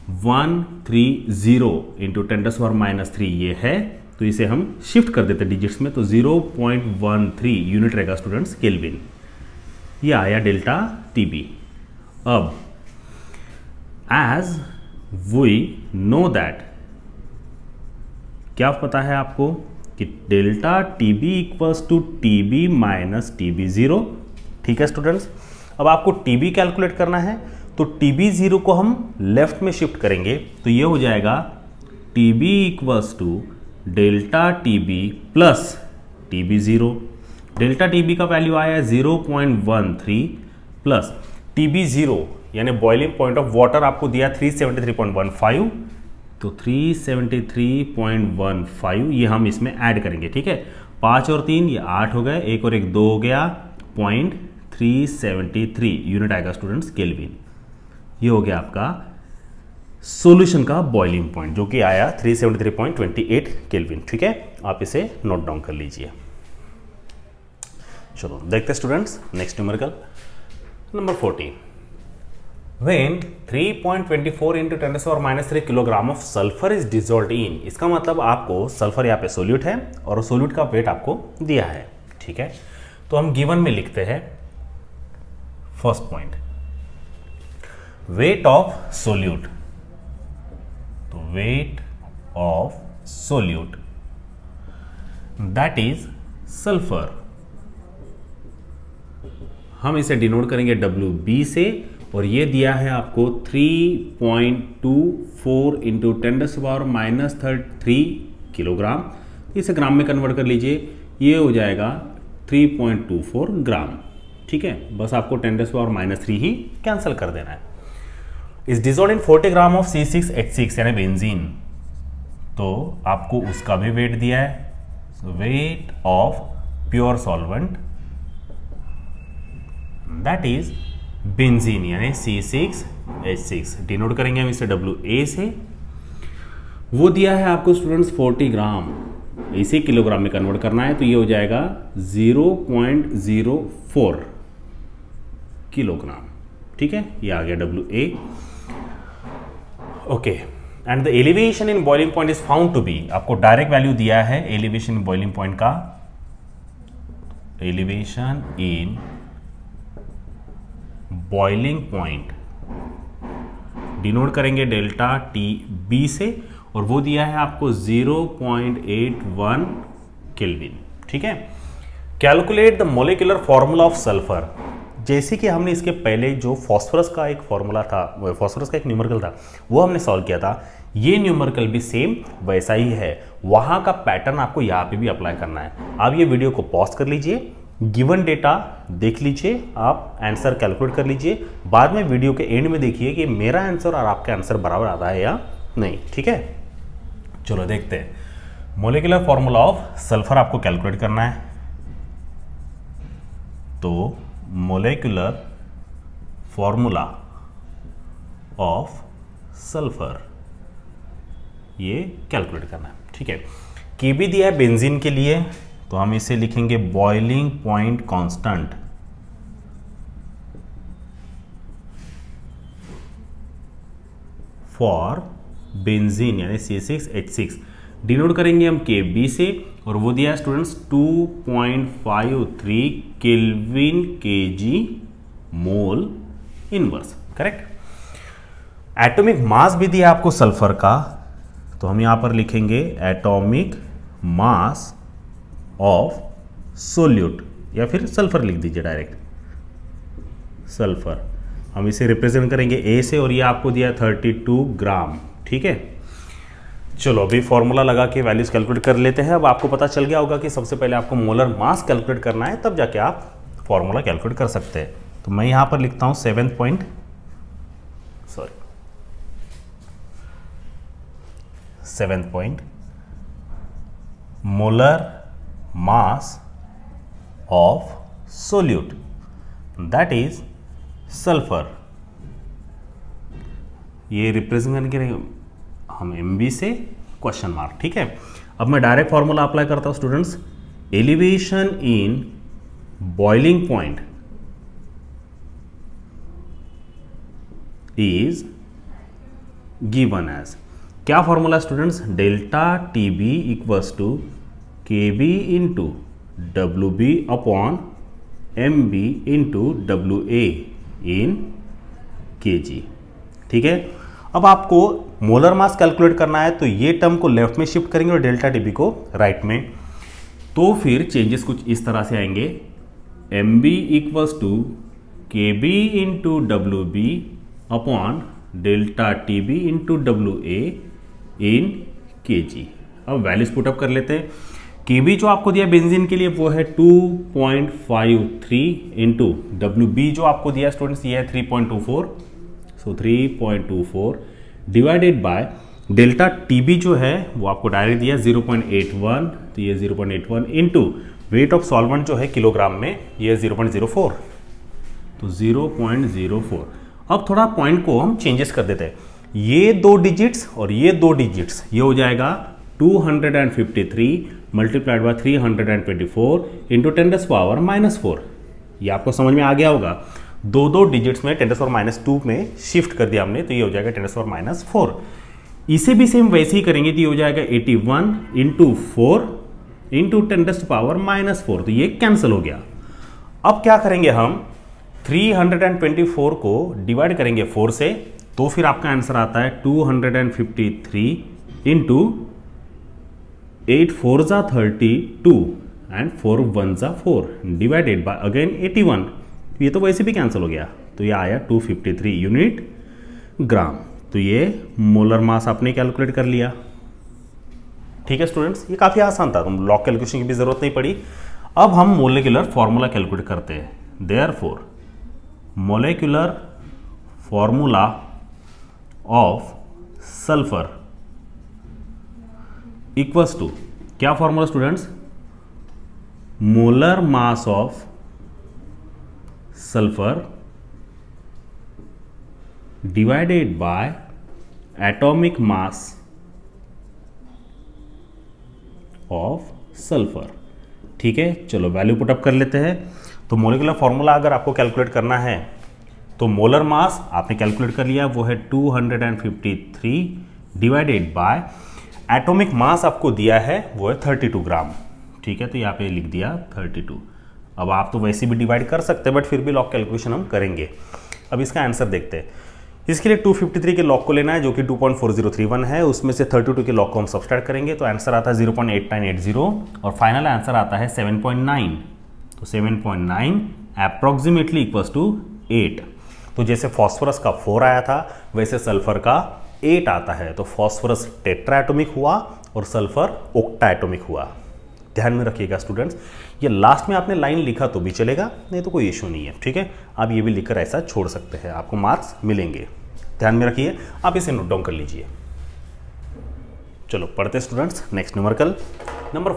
130 इंटू 10⁻³ ये है, तो इसे हम शिफ्ट कर देते हैं डिजिट्स में, तो 0.13 यूनिट रहेगा स्टूडेंट्स केल्विन। ये आया डेल्टा टीबी। अब एज वी नो दैट, क्या पता है आपको कि delta TB equals to TB minus TB zero. ठीक है स्टूडेंट्स, अब आपको टीबी कैलकुलेट करना है तो टीबी जीरो को हम लेफ्ट में शिफ्ट करेंगे, तो ये हो जाएगा TB equals to delta TB plus TB zero. Delta TB का वैल्यू आया 0.13 प्लस टीबी जीरो यानी बॉइलिंग पॉइंट ऑफ वाटर आपको दिया 373.15, तो 373.15 ये हम इसमें ऐड करेंगे। ठीक है, 5 और 3 ये 8 हो गए, 1 और 1 2 हो गया, 0.373 यूनिट आएगा स्टूडेंट्स केल्विन। ये हो गया आपका सॉल्यूशन का बॉइलिंग पॉइंट जो कि आया 373.28 केल्विन। ठीक है, आप इसे नोट डाउन कर लीजिए। चलो देखते हैं students next numerical number 40। When 3.24 into 10⁻³ kilogram of sulphur is dissolved in, इसका मतलब आपको सल्फर यहाँ पे सोल्यूट है और सोल्यूट का वेट आपको दिया है। ठीक है, तो हम गिवन में लिखते हैं first point, weight of solute, तो weight of solute that is sulphur, हम इसे डिनोट करेंगे WB से, और ये दिया है आपको 3.24 इंटू 10⁻³ किलोग्राम। इसे ग्राम में कन्वर्ट कर लीजिए, ये हो जाएगा 3.24 ग्राम। ठीक है, बस आपको 10⁻³ ही कैंसिल कर देना है। इस dissolve in 40 gram of C6H6 यानी बेंजीन, तो आपको उसका भी वेट दिया है, weight of pure solvent that is benzene यानी C6H6, डिनोट करेंगे हम इसे WA से। वो दिया है आपको स्टूडेंट्स 40 ग्राम, इसे किलोग्राम में कन्वर्ट करना है, तो ये हो जाएगा 0.04 किलोग्राम। ठीक है, ये आ गया WA। Okay, and the elevation in boiling point is found to be, आपको डायरेक्ट वैल्यू दिया है एलिवेशन इन बॉइलिंग पॉइंट का, elevation in boiling point denote करेंगे डेल्टा TB से, और वो दिया है आपको 0.81 केल्विन। ठीक है, calculate the molecular formula of sulphur, जैसे कि हमने इसके पहले जो फॉस्फोरस का एक फॉर्मूला था, फॉस्फोरस का एक न्यूमेरिकल था वो हमने सॉल्व किया था, ये न्यूमेरिकल भी सेम वैसा ही है, वहां का पैटर्न आपको यहाँ पे भी अप्लाई करना है। आप ये वीडियो को पॉज कर लीजिए, गिवन डेटा देख लीजिए, आप आंसर कैलकुलेट कर लीजिए, बाद में वीडियो के एंड में देखिए कि मेरा आंसर और आपका आंसर बराबर आता है या नहीं। ठीक है, चलो देखते हैं। मोलिकुलर फॉर्मूला ऑफ सल्फर आपको कैलकुलेट करना है, तो मोलिकुलर फॉर्मूला ऑफ सल्फर ये कैलकुलेट करना है। ठीक है, केबी दिया है बेंजीन के लिए, तो हम इसे लिखेंगे boiling point constant for benzene यानी C6H6, डिनोट करेंगे हम Kb से, और वो दिया है students 2.53 kelvin kg mole inverse. Correct. Atomic mass भी दिया आपको सल्फर का, तो हम यहां पर लिखेंगे एटॉमिक मास ऑफ सोल्यूट, या फिर सल्फर लिख दीजिए डायरेक्ट, सल्फर। हम इसे रिप्रेजेंट करेंगे A से, और ये आपको दिया 32 ग्राम। ठीक है, चलो अभी फॉर्मूला लगा के वैल्यूज कैलकुलेट कर लेते हैं। अब आपको पता चल गया होगा कि सबसे पहले आपको मोलर मास कैलकुलेट करना है, तब जाके आप फॉर्मूला कैलकुलेट कर सकते हैं। तो मैं यहां पर लिखता हूं 7 point molar mass of solute, that is sulphur. ये रिप्रेजेंट करेंगे हम MB से क्वेश्चन मार्क। ठीक है, अब मैं डायरेक्ट फॉर्मूला अप्लाई करता हूं students. Elevation in boiling point is given as, क्या formula students, delta TB equals to KB into WB upon MB into WA in kg। ठीक है, अब आपको मोलर मास कैलकुलेट करना है, तो ये टर्म को लेफ्ट में शिफ्ट करेंगे और डेल्टा TB को राइट में, तो फिर चेंजेस कुछ इस तरह से आएंगे, MB equals to KB into WB upon delta TB into WA in kg। अब वैल्यूज पुटअप कर लेते हैं। Kb जो आपको दिया बेंजीन के लिए वो है 2.53 इंटू WB जो आपको दिया स्टूडेंट्स ये है 3.24, so 3.24 divided by delta TB जो है वो आपको डायरेक्ट दिया 0.81, तो ये 0.81 इंटू वेट ऑफ सॉल्वेंट जो है किलोग्राम में ये 0.04, तो 0.04। अब थोड़ा पॉइंट को हम चेंजेस कर देते हैं, ये 2 डिजिट्स और ये 2 डिजिट्स, ये हो जाएगा 253 मल्टीप्लाइड बाय 324 इंटू 10⁻⁻⁴। ये आपको समझ में आ गया होगा, 2 डिजिट्स में 10⁻⁻² में शिफ्ट कर दिया हमने, तो ये हो जाएगा 10⁻⁻4। इसे भी सेम वैसे ही करेंगे, तो ये हो जाएगा 81 इंटू 4 इंटू 10⁻⁻⁴, तो ये कैंसिल हो गया। अब क्या करेंगे हम, 324 को डिवाइड करेंगे 4 से, तो फिर आपका आंसर आता है 253 इंटू 8 4 जा 32 एंड 4 1 जा 4 डिवाइडेड बाय अगेन 81, ये तो वैसे भी कैंसिल हो गया, तो ये आया 253 यूनिट ग्राम। तो ये मोलर मास आपने कैलकुलेट कर लिया। ठीक है स्टूडेंट्स, ये काफ़ी आसान था, तुम लॉग कैलकुलेशन की भी जरूरत नहीं पड़ी। अब हम मोलिकुलर फॉर्मूला कैलकुलेट करते हैं। Therefore molecular formula of sulphur equals to, क्या formula students, molar mass of sulphur divided by atomic mass of sulphur. ठीक है, चलो वैल्यू पुटअप कर लेते हैं। तो मोलिकुलर फॉर्मूला अगर आपको कैलकुलेट करना है, तो मोलर मास आपने कैलकुलेट कर लिया, वो है 253 डिवाइडेड बाय एटॉमिक मास आपको दिया है वो है 32 ग्राम। ठीक है, तो यहाँ पे लिख दिया 32। अब आप तो वैसे भी डिवाइड कर सकते हैं, बट फिर भी लॉग कैलकुलेशन हम करेंगे। अब इसका आंसर देखते हैं। इसके लिए 253 के लॉग को लेना है जो कि 2.4031 है, उसमें से 32 के लॉग को हम सब्सट्रैक्ट करेंगे, तो आंसर आता है 0.8980 और फाइनल आंसर आता है 7.9। तो 7.9 अप्रॉक्सीमेटली इक्वल्स टू 8। तो जैसे फॉस्फोरस का 4 आया था, वैसे सल्फर का 8 आता है तो फॉस्फोरस टेट्रा एटॉमिक हुआ और सल्फर ऑक्टा एटॉमिक हुआ। ध्यान में रखिएगा स्टूडेंट्स, ये लास्ट में आपने लाइन लिखा तो भी चलेगा, नहीं तो कोई इशू नहीं है, ठीक है। आप ये भी लिखकर ऐसा छोड़ सकते हैं, आपको मार्क्स मिलेंगे। ध्यान में रखिए, आप इसे नोट डाउन कर लीजिए। चलो पढ़ते students next numerical number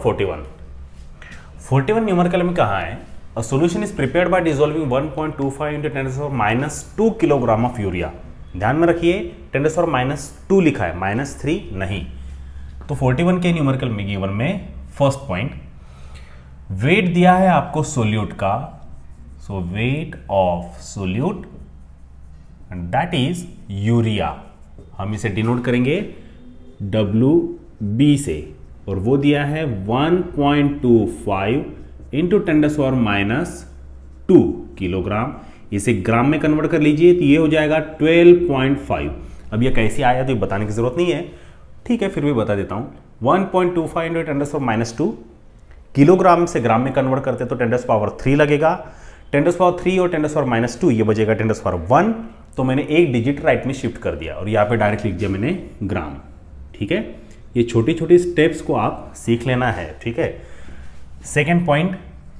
41 numerical में कहा है a solution is prepared by dissolving 1.25 into 10⁻² kilogram of urea. ध्यान में रखिए 10⁻² लिखा है, -3 नहीं। तो 41 के न्यूमेरिकल में गिवन में फर्स्ट पॉइंट, वेट दिया है आपको सोल्यूट का, so weight of solute and that is urea. हम इसे डिनोट करेंगे WB से, और वो दिया है 1.25 into 10⁻² किलोग्राम। इसे ग्राम में कन्वर्ट कर लीजिए तो ये हो जाएगा 12.5। अब ये कैसे आया तो ये बताने की जरूरत नहीं है, ठीक है, फिर भी बता देता हूँ। 1.25 into 10⁻² किलोग्राम से ग्राम में कन्वर्ट करते तो 10⁻³ लगेगा। 10⁻³ और 10⁻² ये बचेगा 10⁻1। तो मैंने एक डिजिट राइट में शिफ्ट कर दिया और यहाँ पे डायरेक्ट लिख दिया मैंने ग्राम, ठीक है। ये छोटी छोटी स्टेप्स को आप सीख लेना है, ठीक है। Second point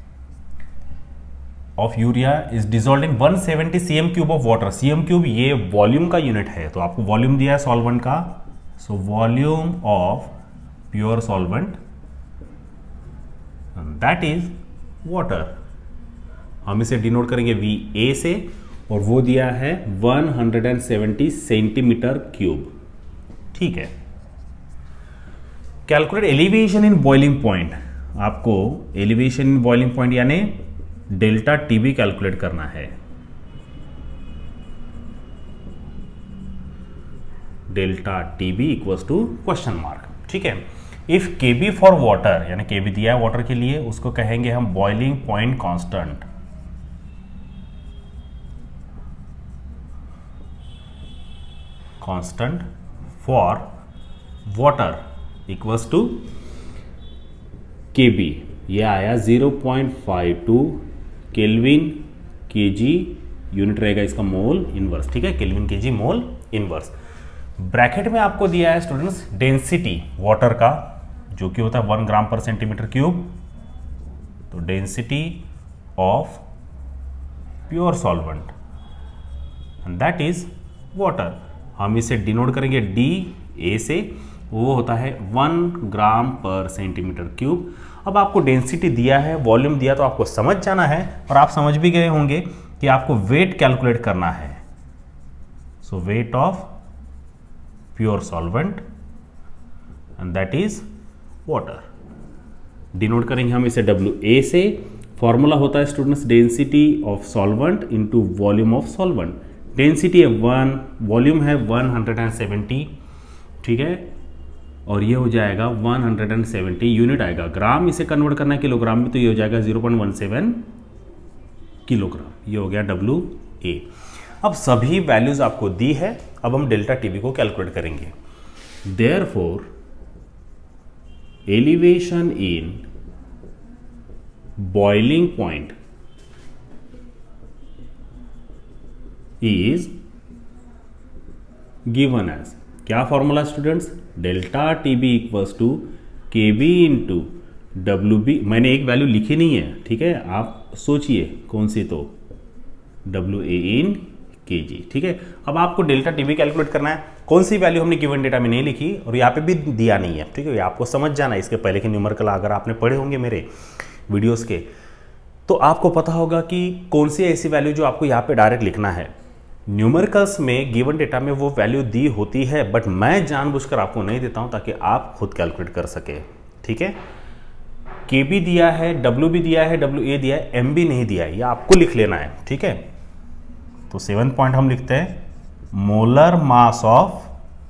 of urea is dissolved in 170 cm³ of water. cm³ ये वॉल्यूम का यूनिट है, तो आपको वॉल्यूम दिया है सॉल्वेंट का, so volume of pure solvent that is water. हम इसे डिनोट करेंगे VA से, और वो दिया है 170 cm³, ठीक है। Calculate elevation in boiling point. आपको एलिवेशन इन बॉइलिंग पॉइंट यानी डेल्टा TB कैलकुलेट करना है। Delta TB equals to question mark, ठीक है। इफ KB फॉर वाटर, यानी KB दिया है वाटर के लिए, उसको कहेंगे हम boiling point constant. Constant for water equals to KB, ये आया 0.52 केल्विन केजी, यूनिट रहेगा इसका मोल इनवर्स, ठीक है, kelvin KG mole inverse. Bracket में आपको दिया है स्टूडेंट्स डेंसिटी वाटर का, जो कि होता है 1 ग्राम पर cm³। तो density of pure solvent and that is water. हम इसे डिनोट करेंगे DA से, वो होता है 1 ग्राम पर cm³। अब आपको डेंसिटी दिया है, वॉल्यूम दिया, तो आपको समझ जाना है, और आप समझ भी गए होंगे कि आपको वेट कैलकुलेट करना है। So weight of pure solvent and that is water. Denote करेंगे हम इसे WA से। फॉर्मूला होता है students density of solvent into volume of solvent. Density है 1, वॉल्यूम है 170, ठीक है, और ये हो जाएगा 170 यूनिट आएगा। ग्राम इसे कन्वर्ट करना है किलोग्राम में, तो ये हो जाएगा 0.17 किलोग्राम। ये हो गया WA। अब सभी वैल्यूज आपको दी है, अब हम डेल्टा TB को कैलकुलेट करेंगे। Therefore elevation in boiling point is given as, क्या formula students, delta TB equals to KB into WB। मैंने एक वैल्यू लिखी नहीं है, ठीक है, आप सोचिए कौन सी, तो WA इन kg, ठीक है। अब आपको डेल्टा TB कैलकुलेट करना है। कौन सी वैल्यू हमने गिवन डेटा में नहीं लिखी और यहाँ पे भी दिया नहीं है, ठीक है, आपको समझ जाना है। इसके पहले के न्यूमेरिकल अगर आपने पढ़े होंगे मेरे वीडियोस के, तो आपको पता होगा कि कौन सी ऐसी वैल्यू जो आपको यहाँ पे डायरेक्ट लिखना है। न्यूमेरिकल्स में गिवन डेटा में वो वैल्यू दी होती है, बट मैं जानबूझकर आपको नहीं देता हूँ ताकि आप खुद कैलकुलेट कर सके, ठीक है। KB दिया है, WB दिया है, WA दिया है, MB नहीं दिया है, ये आपको लिख लेना है, ठीक है। तो 7th पॉइंट हम लिखते हैं molar mass of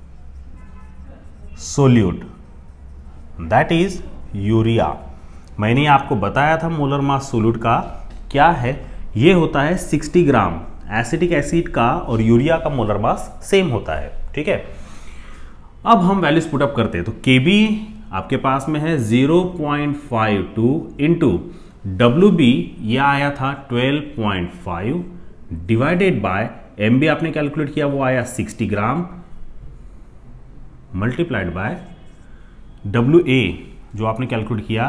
solute that is urea. मैंने आपको बताया था मोलर मास सोल्यूट का क्या है, ये होता है 60 ग्राम। एसिटिक एसिड का और यूरिया का मोलर मास सेम होता है, ठीक है। अब हम वैल्यूज पुट अप करते हैं, तो KB आपके पास में है 0.52 इंटू WB, यह आया था 12.5 डिवाइडेड बाय MB आपने कैलकुलेट किया, वो आया 60 ग्राम, मल्टीप्लाइड बाय WA जो आपने कैलकुलेट किया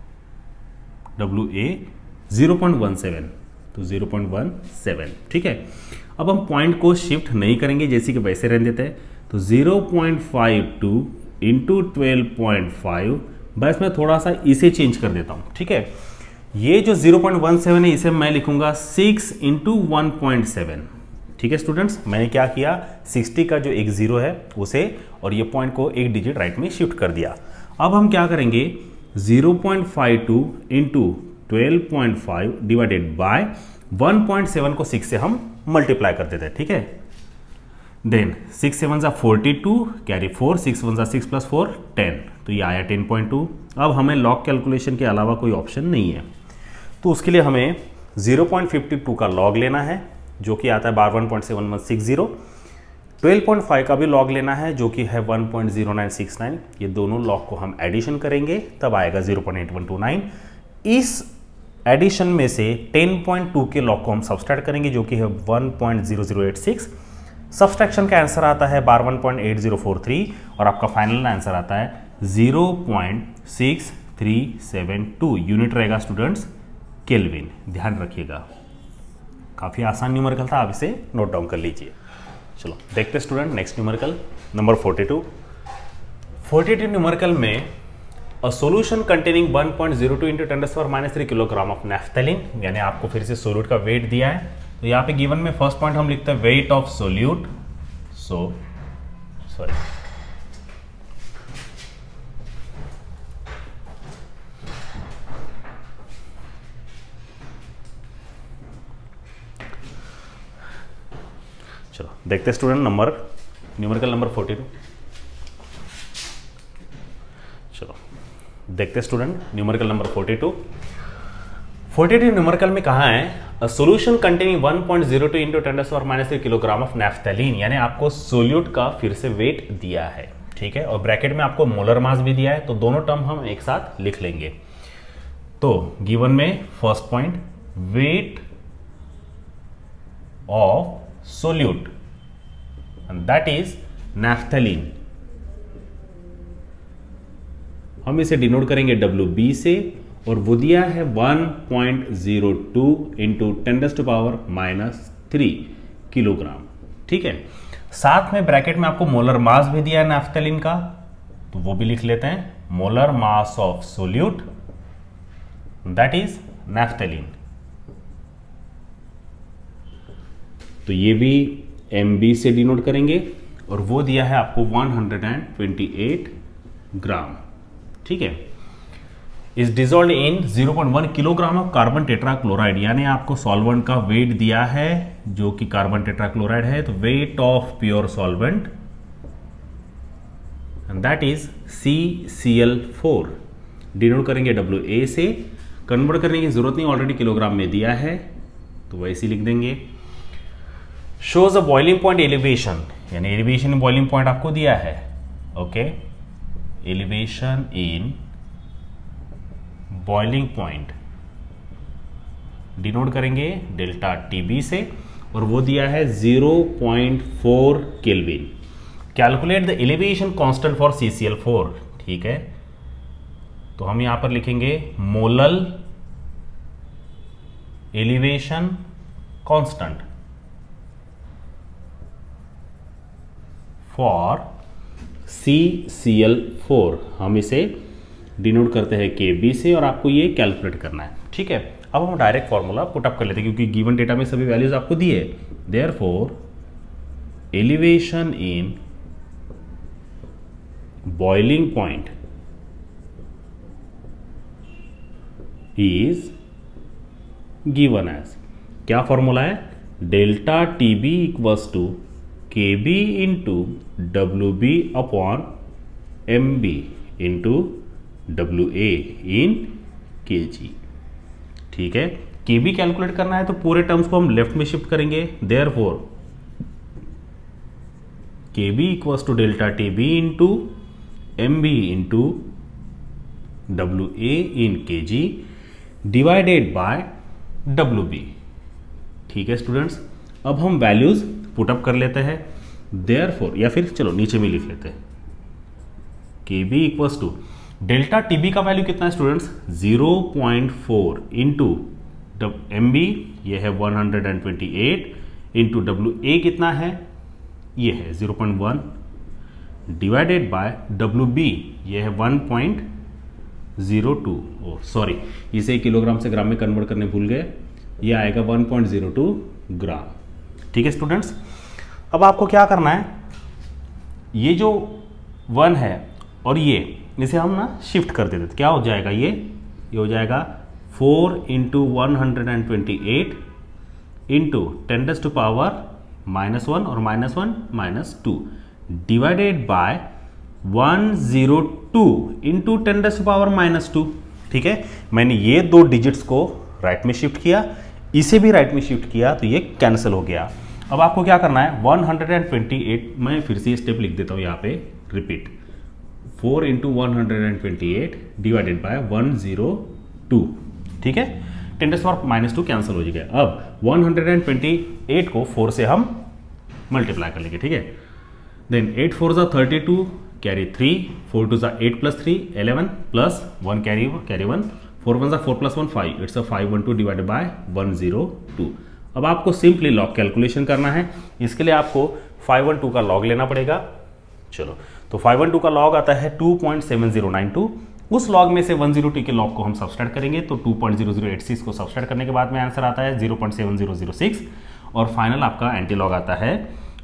WA 0.17, तो 0.17, ठीक है। अब हम पॉइंट को शिफ्ट नहीं करेंगे, जैसे कि वैसे रहने देते हैं, तो 0.52 इंटू 12.5, बस मैं थोड़ा सा इसे चेंज कर देता हूँ, ठीक है। ये जो 0.17 है इसे मैं लिखूंगा 6 इंटू 1.7, ठीक है स्टूडेंट्स। मैंने क्या किया, 60 का जो एक जीरो है उसे और ये पॉइंट को एक डिजिट राइट में शिफ्ट कर दिया। अब हम क्या करेंगे, 0.52 इंटू 12.5 डिवाइडेड बाय 1.7 को 6 से हम मल्टीप्लाई कर देते हैं, ठीक है। देन 6 7 जा 42, कैरी 4, 6 1 जा 6 प्लस 4 10, तो ये आया 10.2। अब हमें लॉग कैलकुलेशन के अलावा कोई ऑप्शन नहीं है, तो उसके लिए हमें 0.52 का लॉग लेना है जो कि आता है 1.7160। 12.5 का भी लॉग लेना है जो कि है 1.0969। ये दोनों लॉग को हम एडिशन करेंगे तब आएगा 0.8129। इस एडिशन में से 10.2 के लॉग को हम सब्सट्रैक्ट करेंगे जो कि है 1.0086। सब्सट्रैक्शन का आंसर आता है 1.8043 और आपका फाइनल आंसर आता है 0.6372 यूनिट रहेगा स्टूडेंट्स केल्विन। ध्यान रखिएगा, काफ़ी आसान न्यूमेरिकल था, आप इसे नोट डाउन कर लीजिए। चलो देखते student next numerical number 42। 42 numerical में a solution containing 1.02 into 10⁻³ kilogram of naphthalene, यानी आपको फिर से सोल्यूट का वेट दिया है। तो यहाँ पे गिवन में फर्स्ट पॉइंट हम लिखते हैं वेट ऑफ सोल्यूट, चलो देखते स्टूडेंट न्यूमेरिकल नंबर 42। चलो देखते स्टूडेंट न्यूमेरिकल नंबर 42। 42 न्यूमेरिकल में कहा है a solution containing 1.02 into 10⁻³ kilogram of naphthalene, यानी आपको सोल्यूट का फिर से वेट दिया है, ठीक है, और ब्रैकेट में आपको मोलर मास भी दिया है, तो दोनों टर्म हम एक साथ लिख लेंगे। तो गिवन में first point weight of solute and that is naphthalene, हम इसे डिनोट करेंगे WB से और वो दिया है 1.02 इंटू 10⁻³ किलोग्राम, ठीक है। साथ में ब्रैकेट में आपको मोलर मास भी दिया है नैफ्थलीन का, तो वो भी लिख लेते हैं, molar mass of solute that is naphthalene. तो ये भी MB से डिनोट करेंगे और वो दिया है आपको 128 ग्राम, ठीक है। Is dissolve in 0.1 kilogram of carbon tetrachloride, यानी आपको सॉल्वेंट का वेट दिया है जो कि कार्बन टेट्राक्लोराइड है, तो weight of pure solvent and that is CCl4, denote करेंगे WA से, कन्वर्ट करने की जरूरत नहीं, ऑलरेडी किलोग्राम में दिया है तो वैसे लिख देंगे। Shows a boiling point elevation, यानी एलिवेशन इन बॉइलिंग पॉइंट आपको दिया है, okay, elevation in boiling point denote करेंगे ΔTB से और वो दिया है 0.4 kelvin. Calculate the elevation constant for CCl4, ठीक है, तो हम यहां पर लिखेंगे molal elevation constant for CCl4, हम इसे डिनोट करते हैं KB से और आपको ये कैलकुलेट करना है, ठीक है। अब हम डायरेक्ट फॉर्मूला पुट अप कर लेते हैं क्योंकि गिवन डेटा में सभी वैल्यूज आपको दिए। Therefore elevation in boiling point is given as, क्या फॉर्मूला है, ΔTB equals to KB into WB upon MB into WA in kg, ठीक है। KB कैलकुलेट करना है तो पूरे टर्म्स को हम लेफ्ट में शिफ्ट करेंगे। Therefore KB equals to ΔTB into MB into WA in kg divided by WB, ठीक है स्टूडेंट्स। अब हम वैल्यूज पुटअप कर लेते हैं। देयरफॉर, या फिर चलो नीचे में लिख लेते हैं, K B equals to delta T B का वैल्यू कितना है स्टूडेंट्स 0.4 इंटू एम बी ये है 128 इंटू डब्ल्यू ए कितना है ये है 0.1 डिवाइडेड बाय डब्ल्यू बी ये है 1.02 ओ सॉरी इसे किलोग्राम से ग्राम में कन्वर्ट करने भूल गए, ये आएगा 1.02 ग्राम। ठीक है स्टूडेंट्स, अब आपको क्या करना है, ये जो 1 है और ये इसे हम ना शिफ्ट कर देते तो क्या हो जाएगा, ये हो जाएगा 4 इंटू 128 इंटू 10⁻⁻1 और -1 -2 डिवाइडेड बाय 102 इंटू 10⁻⁻2। ठीक है, मैंने ये दो डिजिट्स को राइट में शिफ्ट किया, इसे भी राइट में शिफ्ट किया तो ये कैंसिल हो गया। अब आपको क्या करना है 128, मैं फिर से स्टेप लिख देता हूँ यहाँ पे, रिपीट 4 इंटू 128 डिवाइडेड बाय 102। ठीक है, 10⁻⁻2 कैंसिल हो जाएगा। अब 128 को 4 से हम मल्टीप्लाई कर लेंगे। ठीक है, देन 8 4 ज़ा 32 कैरी 3, 4 2 ज़ा 8 + 3 11 प्लस 1 कैरी 1, 4 1 ज़ा 4 + 1 5, इट्स 512 डिवाइडेड बाय 102। अब आपको सिंपली लॉग कैलकुलेशन करना है, इसके लिए आपको 512 का लॉग लेना पड़ेगा। चलो, तो 512 का लॉग आता है 2.7092, उस लॉग में से 102 के लॉग को हम सब्सट्रैक्ट करेंगे तो 2.0086 को सब्सट्रैक्ट करने के बाद में आंसर आता है 0.7006 और फाइनल आपका एंटी लॉग आता है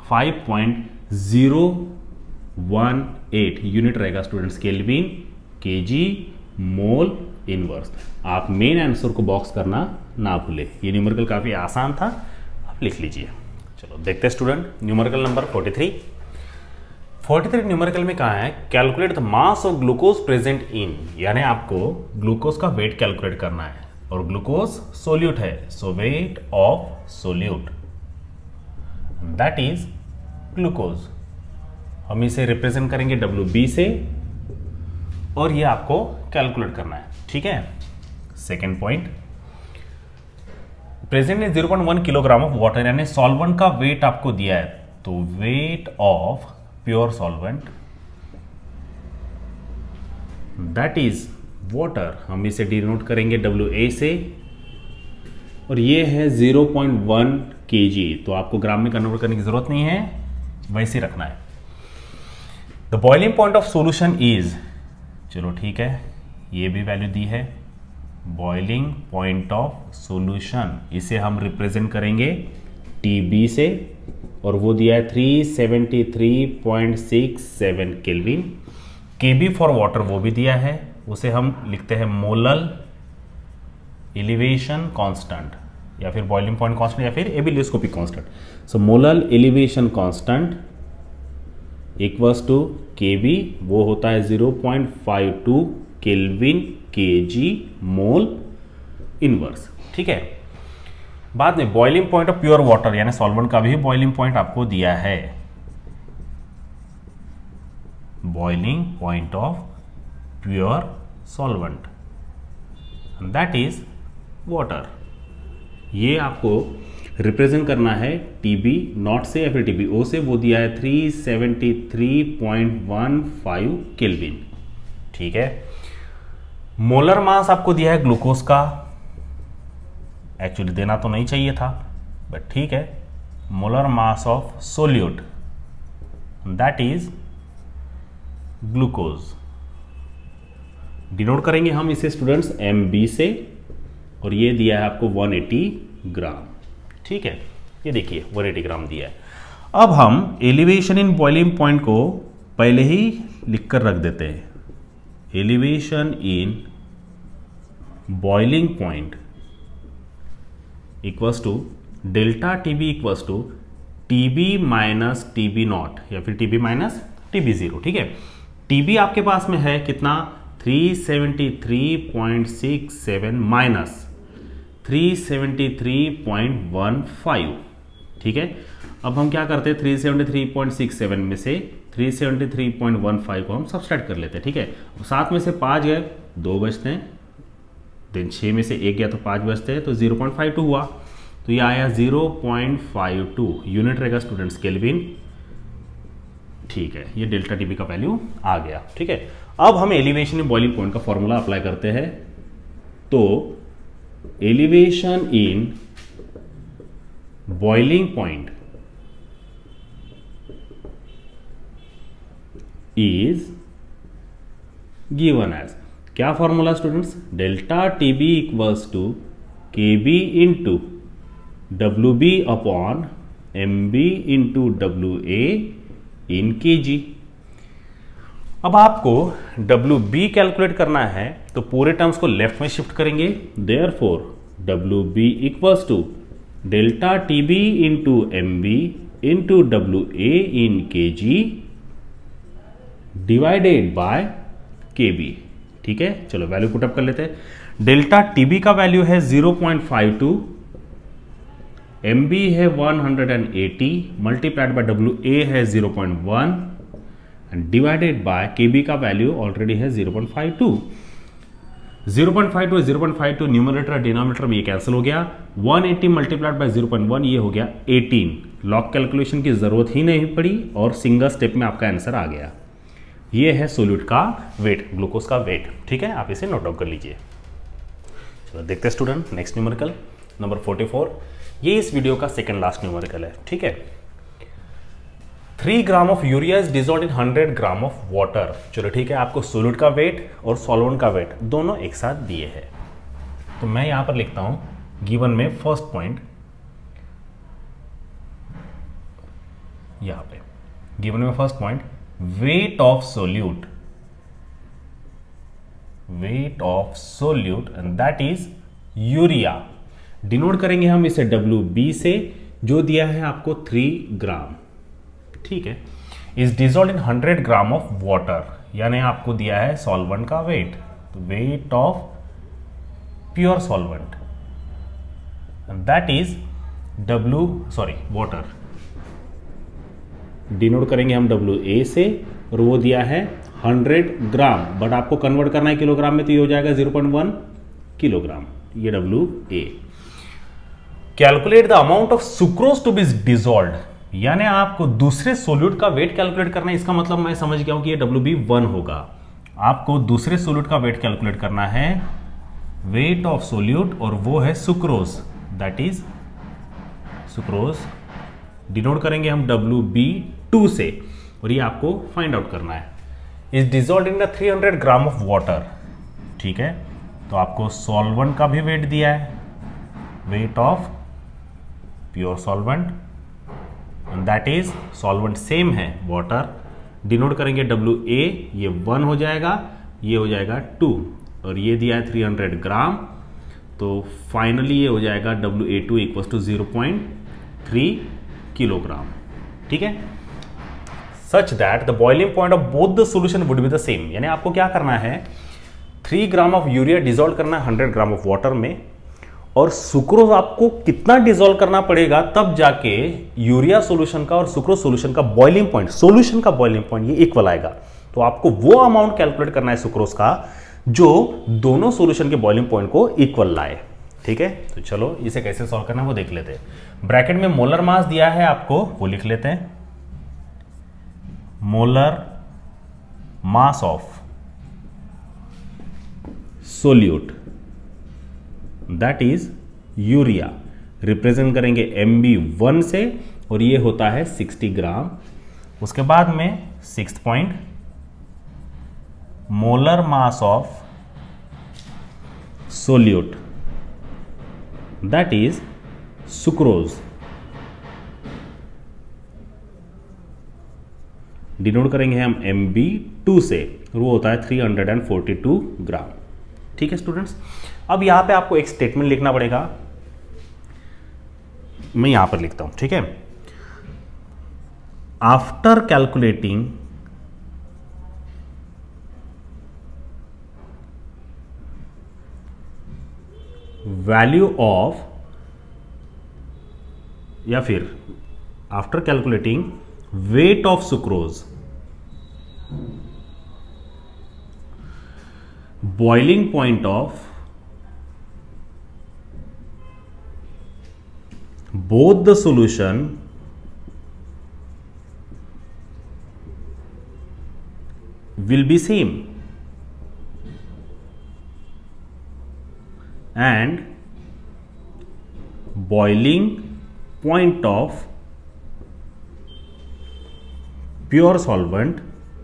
5.018 यूनिट रहेगा students, kelvin KG mole inverse. आप मेन आंसर को बॉक्स करना ना भूले, ये न्यूमेरिकल काफ़ी आसान था, आप लिख लीजिए। चलो देखते हैं स्टूडेंट, न्यूमेरिकल नंबर 43 न्यूमेरिकल में कहा है calculate the mass of glucose present in, यानी आपको ग्लूकोज का वेट कैलकुलेट करना है और ग्लूकोज सोल्यूट है, so weight of solute that is glucose. हम इसे रिप्रेजेंट करेंगे WB से और ये आपको कैलकुलेट करना है। ठीक है, second point, present is 0.1 kilogram of water, यानी सॉल्वेंट का वेट आपको दिया है, तो weight of pure solvent that is water, हम इसे डिनोट करेंगे WA से और ये है 0.1 kg, तो आपको ग्राम में कन्वर्ट करने की जरूरत नहीं है, वैसे ही रखना है। The boiling point of solution is, चलो ठीक है, ये भी वैल्यू दी है, बॉइलिंग पॉइंट ऑफ सॉल्यूशन इसे हम रिप्रेजेंट करेंगे TB से और वो दिया है 373.67 केल्विन। KB फॉर वाटर वो भी दिया है, उसे हम लिखते हैं मोलल एलिवेशन कांस्टेंट या फिर बॉइलिंग पॉइंट कांस्टेंट या फिर ebullioscopic constant. So molal elevation constant equals to KB, वो होता है 0.52 केल्विन केजी मोल इनवर्स। ठीक है, बाद में boiling point of pure water यानी सॉल्वेंट का भी बॉइलिंग पॉइंट आपको दिया है, boiling point of pure solvent that is water. ये आपको रिप्रेजेंट करना है TB नॉट से या फिर TBO से, वो दिया है 373.15 केल्विन। ठीक है, मोलर मास आपको दिया है ग्लूकोज का, एक्चुअली देना तो नहीं चाहिए था बट ठीक है, molar mass of solute that is glucose, denote करेंगे हम इसे स्टूडेंट्स MB से और ये दिया है आपको 180 ग्राम। ठीक है, ये देखिए 180 ग्राम दिया है। अब हम एलिवेशन इन बॉइलिंग पॉइंट को पहले ही लिखकर रख देते हैं, elevation in boiling point equals to delta TB equals to TB minus TB naught या फिर TB माइनस TB0। ठीक है, TB आपके पास में है कितना 373.67 माइनस 373.15। ठीक है, अब हम क्या करते हैं 373.67 में से 373.15 को हम सब्सट्रैक्ट कर लेते हैं। ठीक है, 7 में से 5 गए 2 बचते हैं, देन 6 में से 1 गया तो 5 बचते हैं, तो 0.52 हुआ, तो ये आया 0.52 यूनिट रहेगा स्टूडेंट्स केल्विन ठीक है, ये डेल्टा टीबी का वैल्यू आ गया। ठीक है, अब हम एलिवेशन इन बॉइलिंग पॉइंट का फॉर्मूला अप्लाई करते हैं। तो elevation in boiling point is given as, क्या formula students, delta TB equals to K B into W B upon M B into W A in K G. अब आपको W B calculate करना है तो पूरे टर्म्स को left में shift करेंगे। Therefore W B equals to delta T B into M B into W A in K G divided by K B. ठीक है, चलो वैल्यू पुटअप कर लेते हैं। डेल्टा टी बी का वैल्यू है 0.52, एम बी है 180 मल्टीप्लाइड बाय डब्ल्यू ए है 0.1 and divided by K B का वैल्यू ऑलरेडी है 0.52। 0.52 0.52 न्यूमरेटर डिनोमिनेटर में ये कैंसिल हो गया। 180 मल्टीप्लाइड बाय 0.1 ये हो गया 18। लॉग कैलकुलेशन की जरूरत ही नहीं पड़ी और सिंगल स्टेप में आपका आंसर आ गया। ये है सोल्यूट का वेट, ग्लूकोज का वेट। ठीक है, आप इसे नोट डाउन कर लीजिए। चलो देखते हैं स्टूडेंट नेक्स्ट न्यूमेरिकल नंबर 44। ये इस वीडियो का सेकंड लास्ट न्यूमेरिकल है। ठीक है, 3 gram of urea is dissolved in 100 gram of water. चलो ठीक है, आपको सोल्यूट का वेट और सॉल्वेंट का वेट दोनों एक साथ दिए हैं। तो मैं यहां पर लिखता हूं गिवन में फर्स्ट पॉइंट, यहां पे गिवन में first point weight of solute and that is यूरिया। डिनोट करेंगे हम इसे WB से, जो दिया है आपको 3 ग्राम। ठीक है, is dissolved in 100 gram of water, यानी आपको दिया है सॉल्वेंट का वेट, तो weight of pure solvent and that is water. Denote करेंगे हम WA से और वो दिया है 100 ग्राम, बट आपको कन्वर्ट करना है किलोग्राम में, तो ये हो जाएगा 0.1 किलोग्राम, ये WA। Calculate the amount of sucrose to be dissolved, यानी आपको दूसरे सोल्यूट का वेट कैलकुलेट करना है। इसका मतलब मैं समझ गया हूं कि ये WB1 होगा। आपको दूसरे सोल्यूट का वेट कैलकुलेट करना है, वेट ऑफ सोल्यूट, और वो है sucrose, that is sucrose. Denote करेंगे हम WB2 से और ये आपको फाइंड आउट करना है। Is dissolved in the 300 gram of water. ठीक है, तो आपको सॉल्वेंट का भी वेट दिया है, weight of pure solvent and that is solvent same है वाटर। डिनोट करेंगे WA, ये 1 हो जाएगा, ये हो जाएगा 2 और ये दिया है 300 ग्राम, तो फाइनली ये हो जाएगा WA2 इक्वल्स टू 0.3 किलोग्राम। ठीक है, such that the boiling point of both the solution would be the same. यानी आपको क्या करना है, 3 ग्राम ऑफ यूरिया डिसॉल्व करना है 100 ग्राम ऑफ वाटर में, और सुक्रोज आपको कितना डिसॉल्व करना पड़ेगा तब जाके यूरिया सॉल्यूशन का और सुक्रोज सॉल्यूशन का बॉइलिंग पॉइंट, सॉल्यूशन का बॉइलिंग पॉइंट ये इक्वल आएगा। तो आपको वो अमाउंट कैलकुलेट करना है सुक्रोज का जो दोनों सॉल्यूशन के बॉइलिंग पॉइंट को इक्वल लाए। ठीक है, तो चलो इसे कैसे सॉल्व करना है वो देख लेते हैं। ब्रैकेट में मोलर मास दिया है आपको, वो लिख लेते हैं, molar mass of solute that is urea, represent करेंगे MB1 से और ये होता है 60 ग्राम। उसके बाद में 6th point, molar mass of solute that is sucrose. Denote करेंगे हम MB2 से और वो होता है 342 ग्राम। ठीक है स्टूडेंट्स, अब यहां पे आपको एक स्टेटमेंट लिखना पड़ेगा, मैं यहां पर लिखता हूं। ठीक है, आफ्टर कैलकुलेटिंग वैल्यू ऑफ, या फिर after calculating weight of sucrose, boiling point of both the solution will be same and boiling point of pure solvent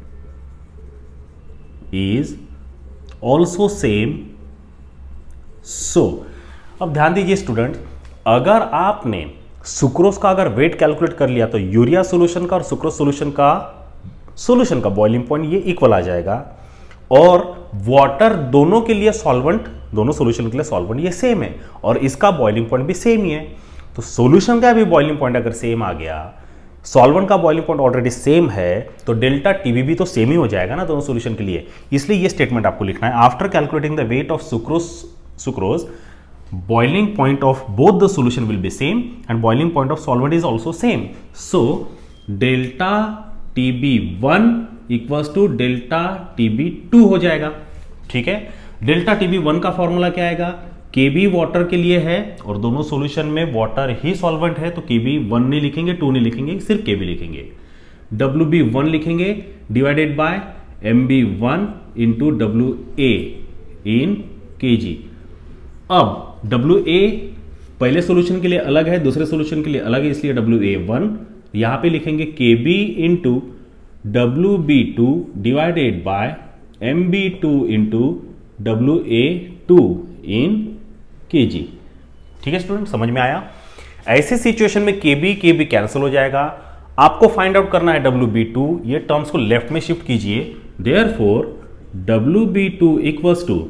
is also same. So अब ध्यान दीजिए स्टूडेंट, अगर आपने सुक्रोज का अगर वेट कैलकुलेट कर लिया तो यूरिया सॉल्यूशन का और सुक्रोज सॉल्यूशन का बॉइलिंग पॉइंट ये इक्वल आ जाएगा, और वाटर दोनों के लिए सॉल्वेंट, दोनों सॉल्यूशन के लिए सॉल्वेंट ये सेम है और इसका बॉइलिंग पॉइंट भी सेम ही है। तो सॉल्यूशन का भी बॉइलिंग पॉइंट अगर सेम आ गया, सॉल्वेंट का बॉइलिंग पॉइंट ऑलरेडी सेम है, तो डेल्टा टीबी भी तो सेम ही हो जाएगा ना दोनों सॉल्यूशन के लिए। इसलिए ये स्टेटमेंट आपको लिखना है, after calculating the weight of sucrose boiling point of both the solution will be same and boiling point of solvent is also same. So delta TB1 equals to delta TB2 हो जाएगा। ठीक है, delta TB1 का formula क्या आएगा, KB water के लिए है और दोनों सॉल्यूशन में वाटर ही सॉल्वेंट है, तो KB1 नहीं लिखेंगे, 2 नहीं लिखेंगे, सिर्फ KB लिखेंगे। WB1 लिखेंगे divided by MB1 into WA in kg। अब WA पहले सॉल्यूशन के लिए अलग है, दूसरे सॉल्यूशन के लिए अलग है, इसलिए WA1 यहां पे लिखेंगे KB into WB2 divided by MB2 into WA2 in kg। ठीक है स्टूडेंट, समझ में आया? ऐसे सिचुएशन में KB कैंसिल हो जाएगा। आपको फाइंड आउट करना है WB2, ये टर्म्स को लेफ्ट में शिफ्ट कीजिए। Therefore WB2 equals to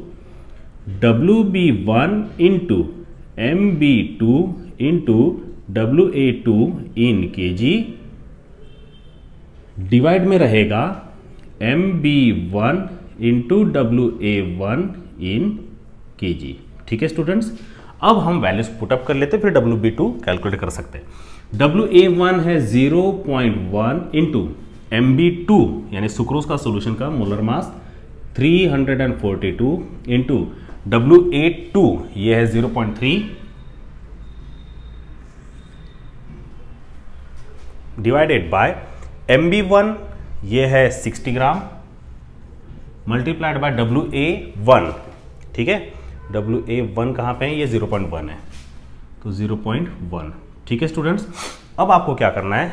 WB1 into MB2 into WA2 in kg divide में रहेगा MB1 इंटू WA1 इन kg। ठीक है स्टूडेंट्स, अब हम वैल्यूज पुटअप कर लेते, फिर WB2 कैलकुलेट कर सकते हैं। WA1 है 0.1 इंटू MB2 यानी सुक्रोज का सॉल्यूशन का मोलर मास 342 इंटू WA2 ये है 0.3 डिवाइडेड बाय MB1 ये है 60 ग्राम मल्टीप्लाइड बाय WA1। ठीक है, WA1 कहां पे है, ये 0.1 है, तो 0.1। ठीक है स्टूडेंट्स, अब आपको क्या करना है,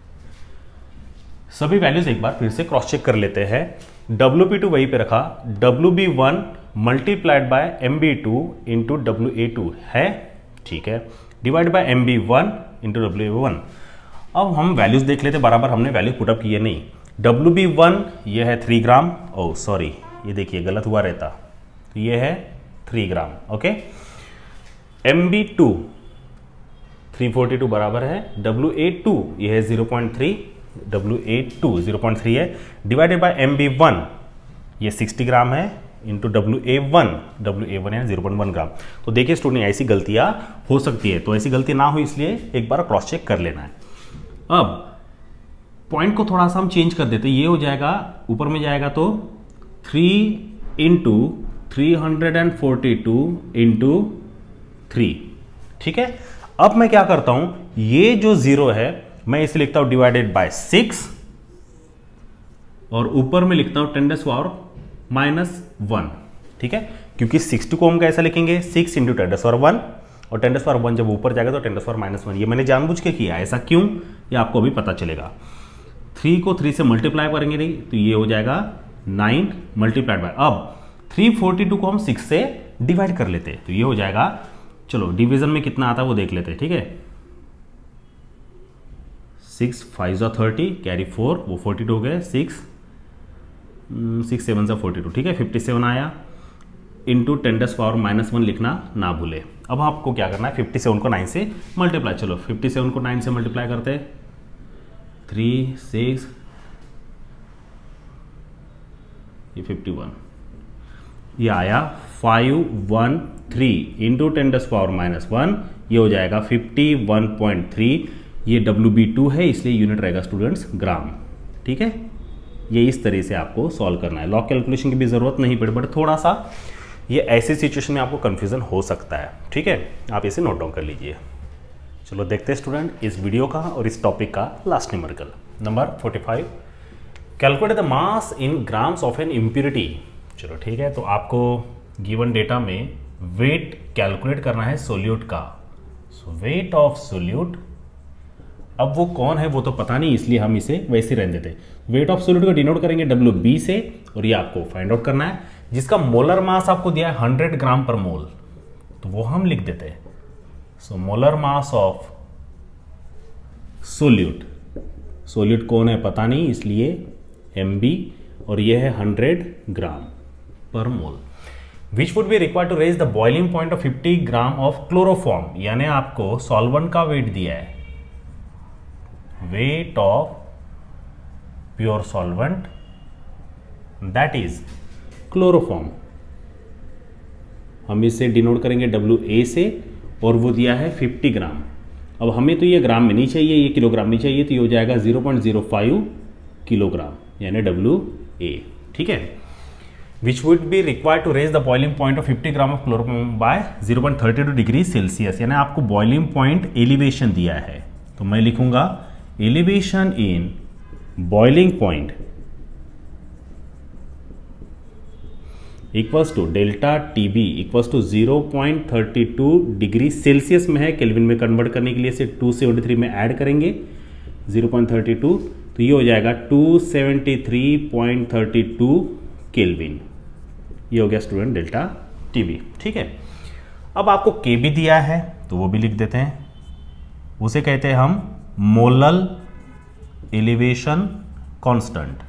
सभी वैल्यूज एक बार फिर से क्रॉस चेक कर लेते हैं। WB2 वहीं पे रखा, WB1 multiplied by MB2 into WA2 है, ठीक है, divide by MB1 into WA1। अब हम वैल्यूज देख लेते, बराबर हमने वैल्यू पुटअप किए नहीं। WB1 ये है 3 ग्राम, ओ सॉरी ये देखिए गलत हुआ रहता, तो ये है 3 ग्राम, ओके। MB2 342 बराबर है WA2 ये है 0.3, WA2 0.3 है, डिवाइडेड बाय MB1 ये 60 ग्राम है इंटू WA1 है 0.1 ग्राम। तो देखिए स्टूडेंट, ऐसी गलतियां हो सकती है, तो ऐसी गलती ना हो इसलिए एक बार क्रॉस चेक कर लेना है। अब पॉइंट को थोड़ा सा हम चेंज कर देते, ये हो जाएगा ऊपर में जाएगा तो 3 इंटू 342 इंटू 3। ठीक है, अब मैं क्या करता हूं, ये जो 0 है मैं इसे लिखता हूं डिवाइडेड बाय 6 और ऊपर में लिखता हूं 10⁻⁻1। ठीक है, क्योंकि 60 को हम कैसे लिखेंगे, 6 इंटू 10⁻1 और 10⁻1 जब ऊपर जाएगा तो 10⁻⁻1। ये मैंने जानबूझ के किया, ऐसा क्यों ये आपको अभी पता चलेगा। 3 को 3 से मल्टीप्लाई करेंगे नहीं तो ये हो जाएगा 9 मल्टीप्लाइड बाय, अब 342 को हम 6 से डिवाइड कर लेते हैं तो ये हो जाएगा, चलो डिवीजन में कितना आता है वो देख लेते हैं। ठीक है, 6 5 30 कैरी 4 वो 42 हो गए, 6 7 42। ठीक है, 57 आया इंटू 10⁻⁻1 लिखना ना भूले। अब आपको क्या करना है, 57 को 9 से मल्टीप्लाई, चलो 57 को 9 से मल्टीप्लाई करते हैं, 3 6 ये 51, ये आया 513 इंटू 10⁻⁻1 ये हो जाएगा 51.3। ये WB2 है इसलिए यूनिट रहेगा स्टूडेंट्स ग्राम। ठीक है, ये इस तरह से आपको सॉल्व करना है, लॉग कैलकुलेशन की भी जरूरत नहीं पड़े, बट थोड़ा सा ये ऐसी सिचुएशन में आपको कंफ्यूजन हो सकता है। ठीक है, आप इसे नोट डाउन कर लीजिए। चलो देखते हैं स्टूडेंट इस वीडियो का और इस टॉपिक का last numerical number 45। Calculate the mass in grams of an impurity. चलो ठीक है, तो आपको गिवन डेटा में वेट कैलकुलेट करना है सोल्यूट का। सो वेट ऑफ सोल्यूट, अब वो कौन है वो तो पता नहीं, इसलिए हम इसे वैसे रहने देते। वेट ऑफ सोल्यूट को डिनोट करेंगे WB से, और ये आपको फाइंड आउट करना है, जिसका मोलर मास आपको दिया है 100 ग्राम पर मोल, तो वो हम लिख देते हैं। So molar mass of solute, solute कौन है पता नहीं, इसलिए MB, और ये है 100 gram per mole. Which would be required to raise the boiling point of 50 gram of chloroform, यानी आपको सॉल्वेंट का वेट दिया है, weight of pure solvent that is chloroform, हम इसे डिनोट करेंगे WA से, और वो दिया है 50 ग्राम। अब हमें तो ये ग्राम में नहीं चाहिए, ये किलोग्राम में चाहिए, तो ये हो जाएगा 0.05 किलोग्राम, यानी WA। ठीक है, which would be required to raise the boiling point of 50 gram of chloroform by 0.32 degree Celsius, यानी आपको बॉइलिंग पॉइंट एलिवेशन दिया है, तो मैं लिखूंगा elevation in boiling point equals to delta TB equals to 0.32 degree Celsius में है, kelvin में कन्वर्ट करने के लिए इसे 273 में ऐड करेंगे 0.32, तो ये हो जाएगा 273.32 केल्विन। ये हो गया स्टूडेंट डेल्टा TB। ठीक है, अब आपको KB दिया है, तो वो भी लिख देते हैं, उसे कहते हैं हम मोलल एलिवेशन कांस्टेंट,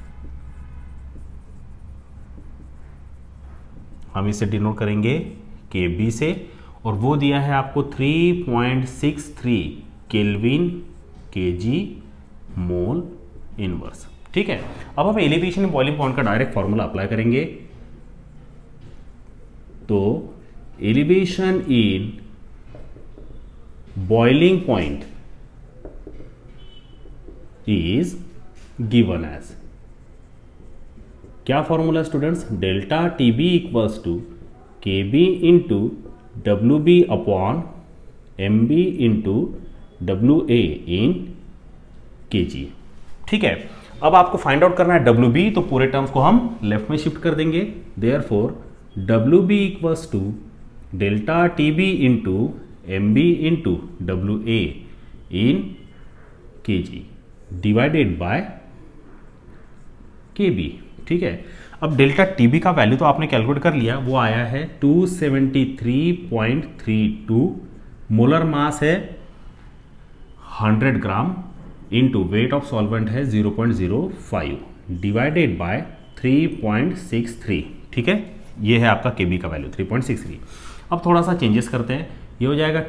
हम इसे डिनोट करेंगे KB से, और वो दिया है आपको 3.63 केल्विन kg मोल इनवर्स। ठीक है, अब हम एलिवेशन इन बॉइलिंग पॉइंट का डायरेक्ट फॉर्मूला अप्लाई करेंगे, तो elevation in boiling point is given as, क्या formula students, delta TB equals to KB into WB upon MB into WA in kg। ठीक है, अब आपको फाइंड आउट करना है WB, तो पूरे टर्म्स को हम लेफ्ट में शिफ्ट कर देंगे, therefore WB equals to delta TB into MB into WA in kg divided by KB। ठीक है, अब डेल्टा TB का वैल्यू तो आपने कैलकुलेट कर लिया, वो आया है 273.32, मोलर मास है 100 gram into weight of solvent है 0.05 डिवाइडेड बाय 3.63। ठीक है, ये है आपका KB का वैल्यू 3.63। अब थोड़ा सा चेंजेस करते हैं, ये हो जाएगा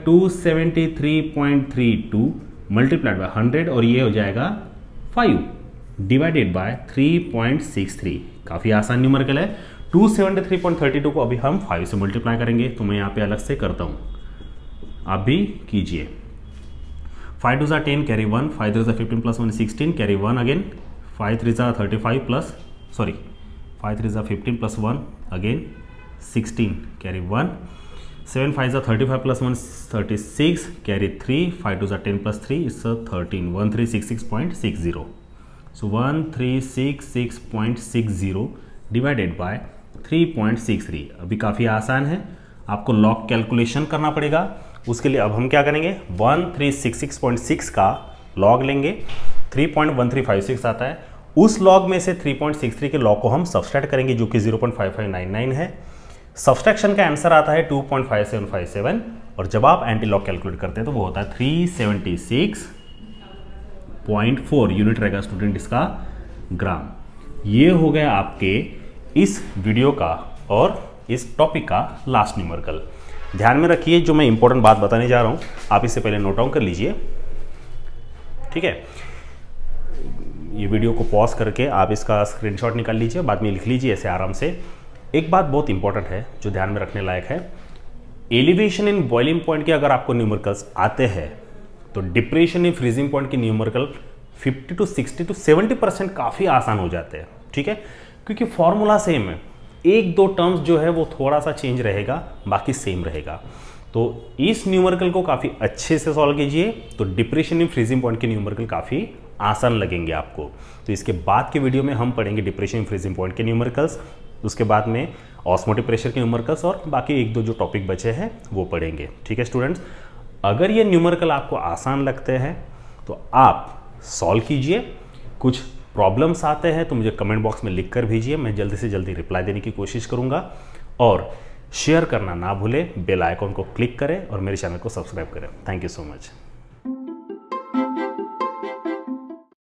273.32 मल्टीप्लाइड बाय 100, और ये हो जाएगा 5 डिवाइडेड बाय 3.63। काफ़ी आसान न्यूमेरिकल है। 273.32 को अभी हम 5 से मल्टीप्लाई करेंगे, तो मैं यहाँ पे अलग से करता हूँ, आप भी कीजिए। 5 2 10 carry 1, 5 3 15 plus 1 16 carry 1 again, 5 3 35 plus 5 3 15 plus 1 again 16 carry 1, 7 5 35 plus 1 36 carry 3, 5 2 10 plus 3 it's 13, 1366.60। So 1366.60 divided by 3.63। अभी काफ़ी आसान है, आपको लॉग कैलकुलेशन करना पड़ेगा। उसके लिए अब हम क्या करेंगे, 1366.6 का लॉग लेंगे, 3.1356 आता है, उस लॉग में से 3.63 के लॉग को हम सब्सट्रैक्ट करेंगे, जो कि 0.5599 है। सब्सट्रैक्शन का आंसर आता है 2.5757, और जब आप एंटी लॉग कैलकुलेट करते हैं तो वो होता है 376.4 यूनिट रहेगा स्टूडेंट इसका ग्राम। ये हो गया आपके इस वीडियो का और इस टॉपिक का लास्ट न्यूमेरिकल। ध्यान में रखिए, जो मैं इंपॉर्टेंट बात बताने जा रहा हूं आप इससे पहले नोट डाउन कर लीजिए, ठीक है। ये वीडियो को पॉज करके आप इसका स्क्रीनशॉट निकाल लीजिए, बाद में लिख लीजिए ऐसे आराम से। एक बात बहुत इंपॉर्टेंट है जो ध्यान में रखने लायक है, एलिवेशन इन बॉइलिंग पॉइंट के अगर आपको न्यूमेरिकल्स आते हैं तो डिप्रेशन इन फ्रीजिंग पॉइंट के न्यूमेरिकल 50 to 60 to 70% काफ़ी आसान हो जाते हैं, ठीक है, क्योंकि फॉर्मूला सेम है। एक दो टर्म्स जो है वो थोड़ा सा चेंज रहेगा, बाकी सेम रहेगा। तो इस न्यूमेरिकल को काफ़ी अच्छे से सॉल्व कीजिए, तो डिप्रेशन इन फ्रीजिंग पॉइंट के न्यूमेरिकल काफ़ी आसान लगेंगे आपको। तो इसके बाद के वीडियो में हम पढ़ेंगे डिप्रेशन फ्रीजिंग पॉइंट के न्यूमेरिकल्स, उसके बाद में ऑस्मोटिक प्रेशर के न्यूमेरिकल्स और बाकी एक दो जो टॉपिक बचे हैं वो पढ़ेंगे। ठीक है स्टूडेंट्स, अगर ये न्यूमेरिकल आपको आसान लगते हैं तो आप सॉल्व कीजिए। कुछ प्रॉब्लम्स आते हैं तो मुझे कमेंट बॉक्स में लिख कर भेजिए, मैं जल्दी से जल्दी रिप्लाई देने की कोशिश करूंगा। और शेयर करना ना भूलें, बेल आइकॉन को क्लिक करें और मेरे चैनल को सब्सक्राइब करें। Thank you so much.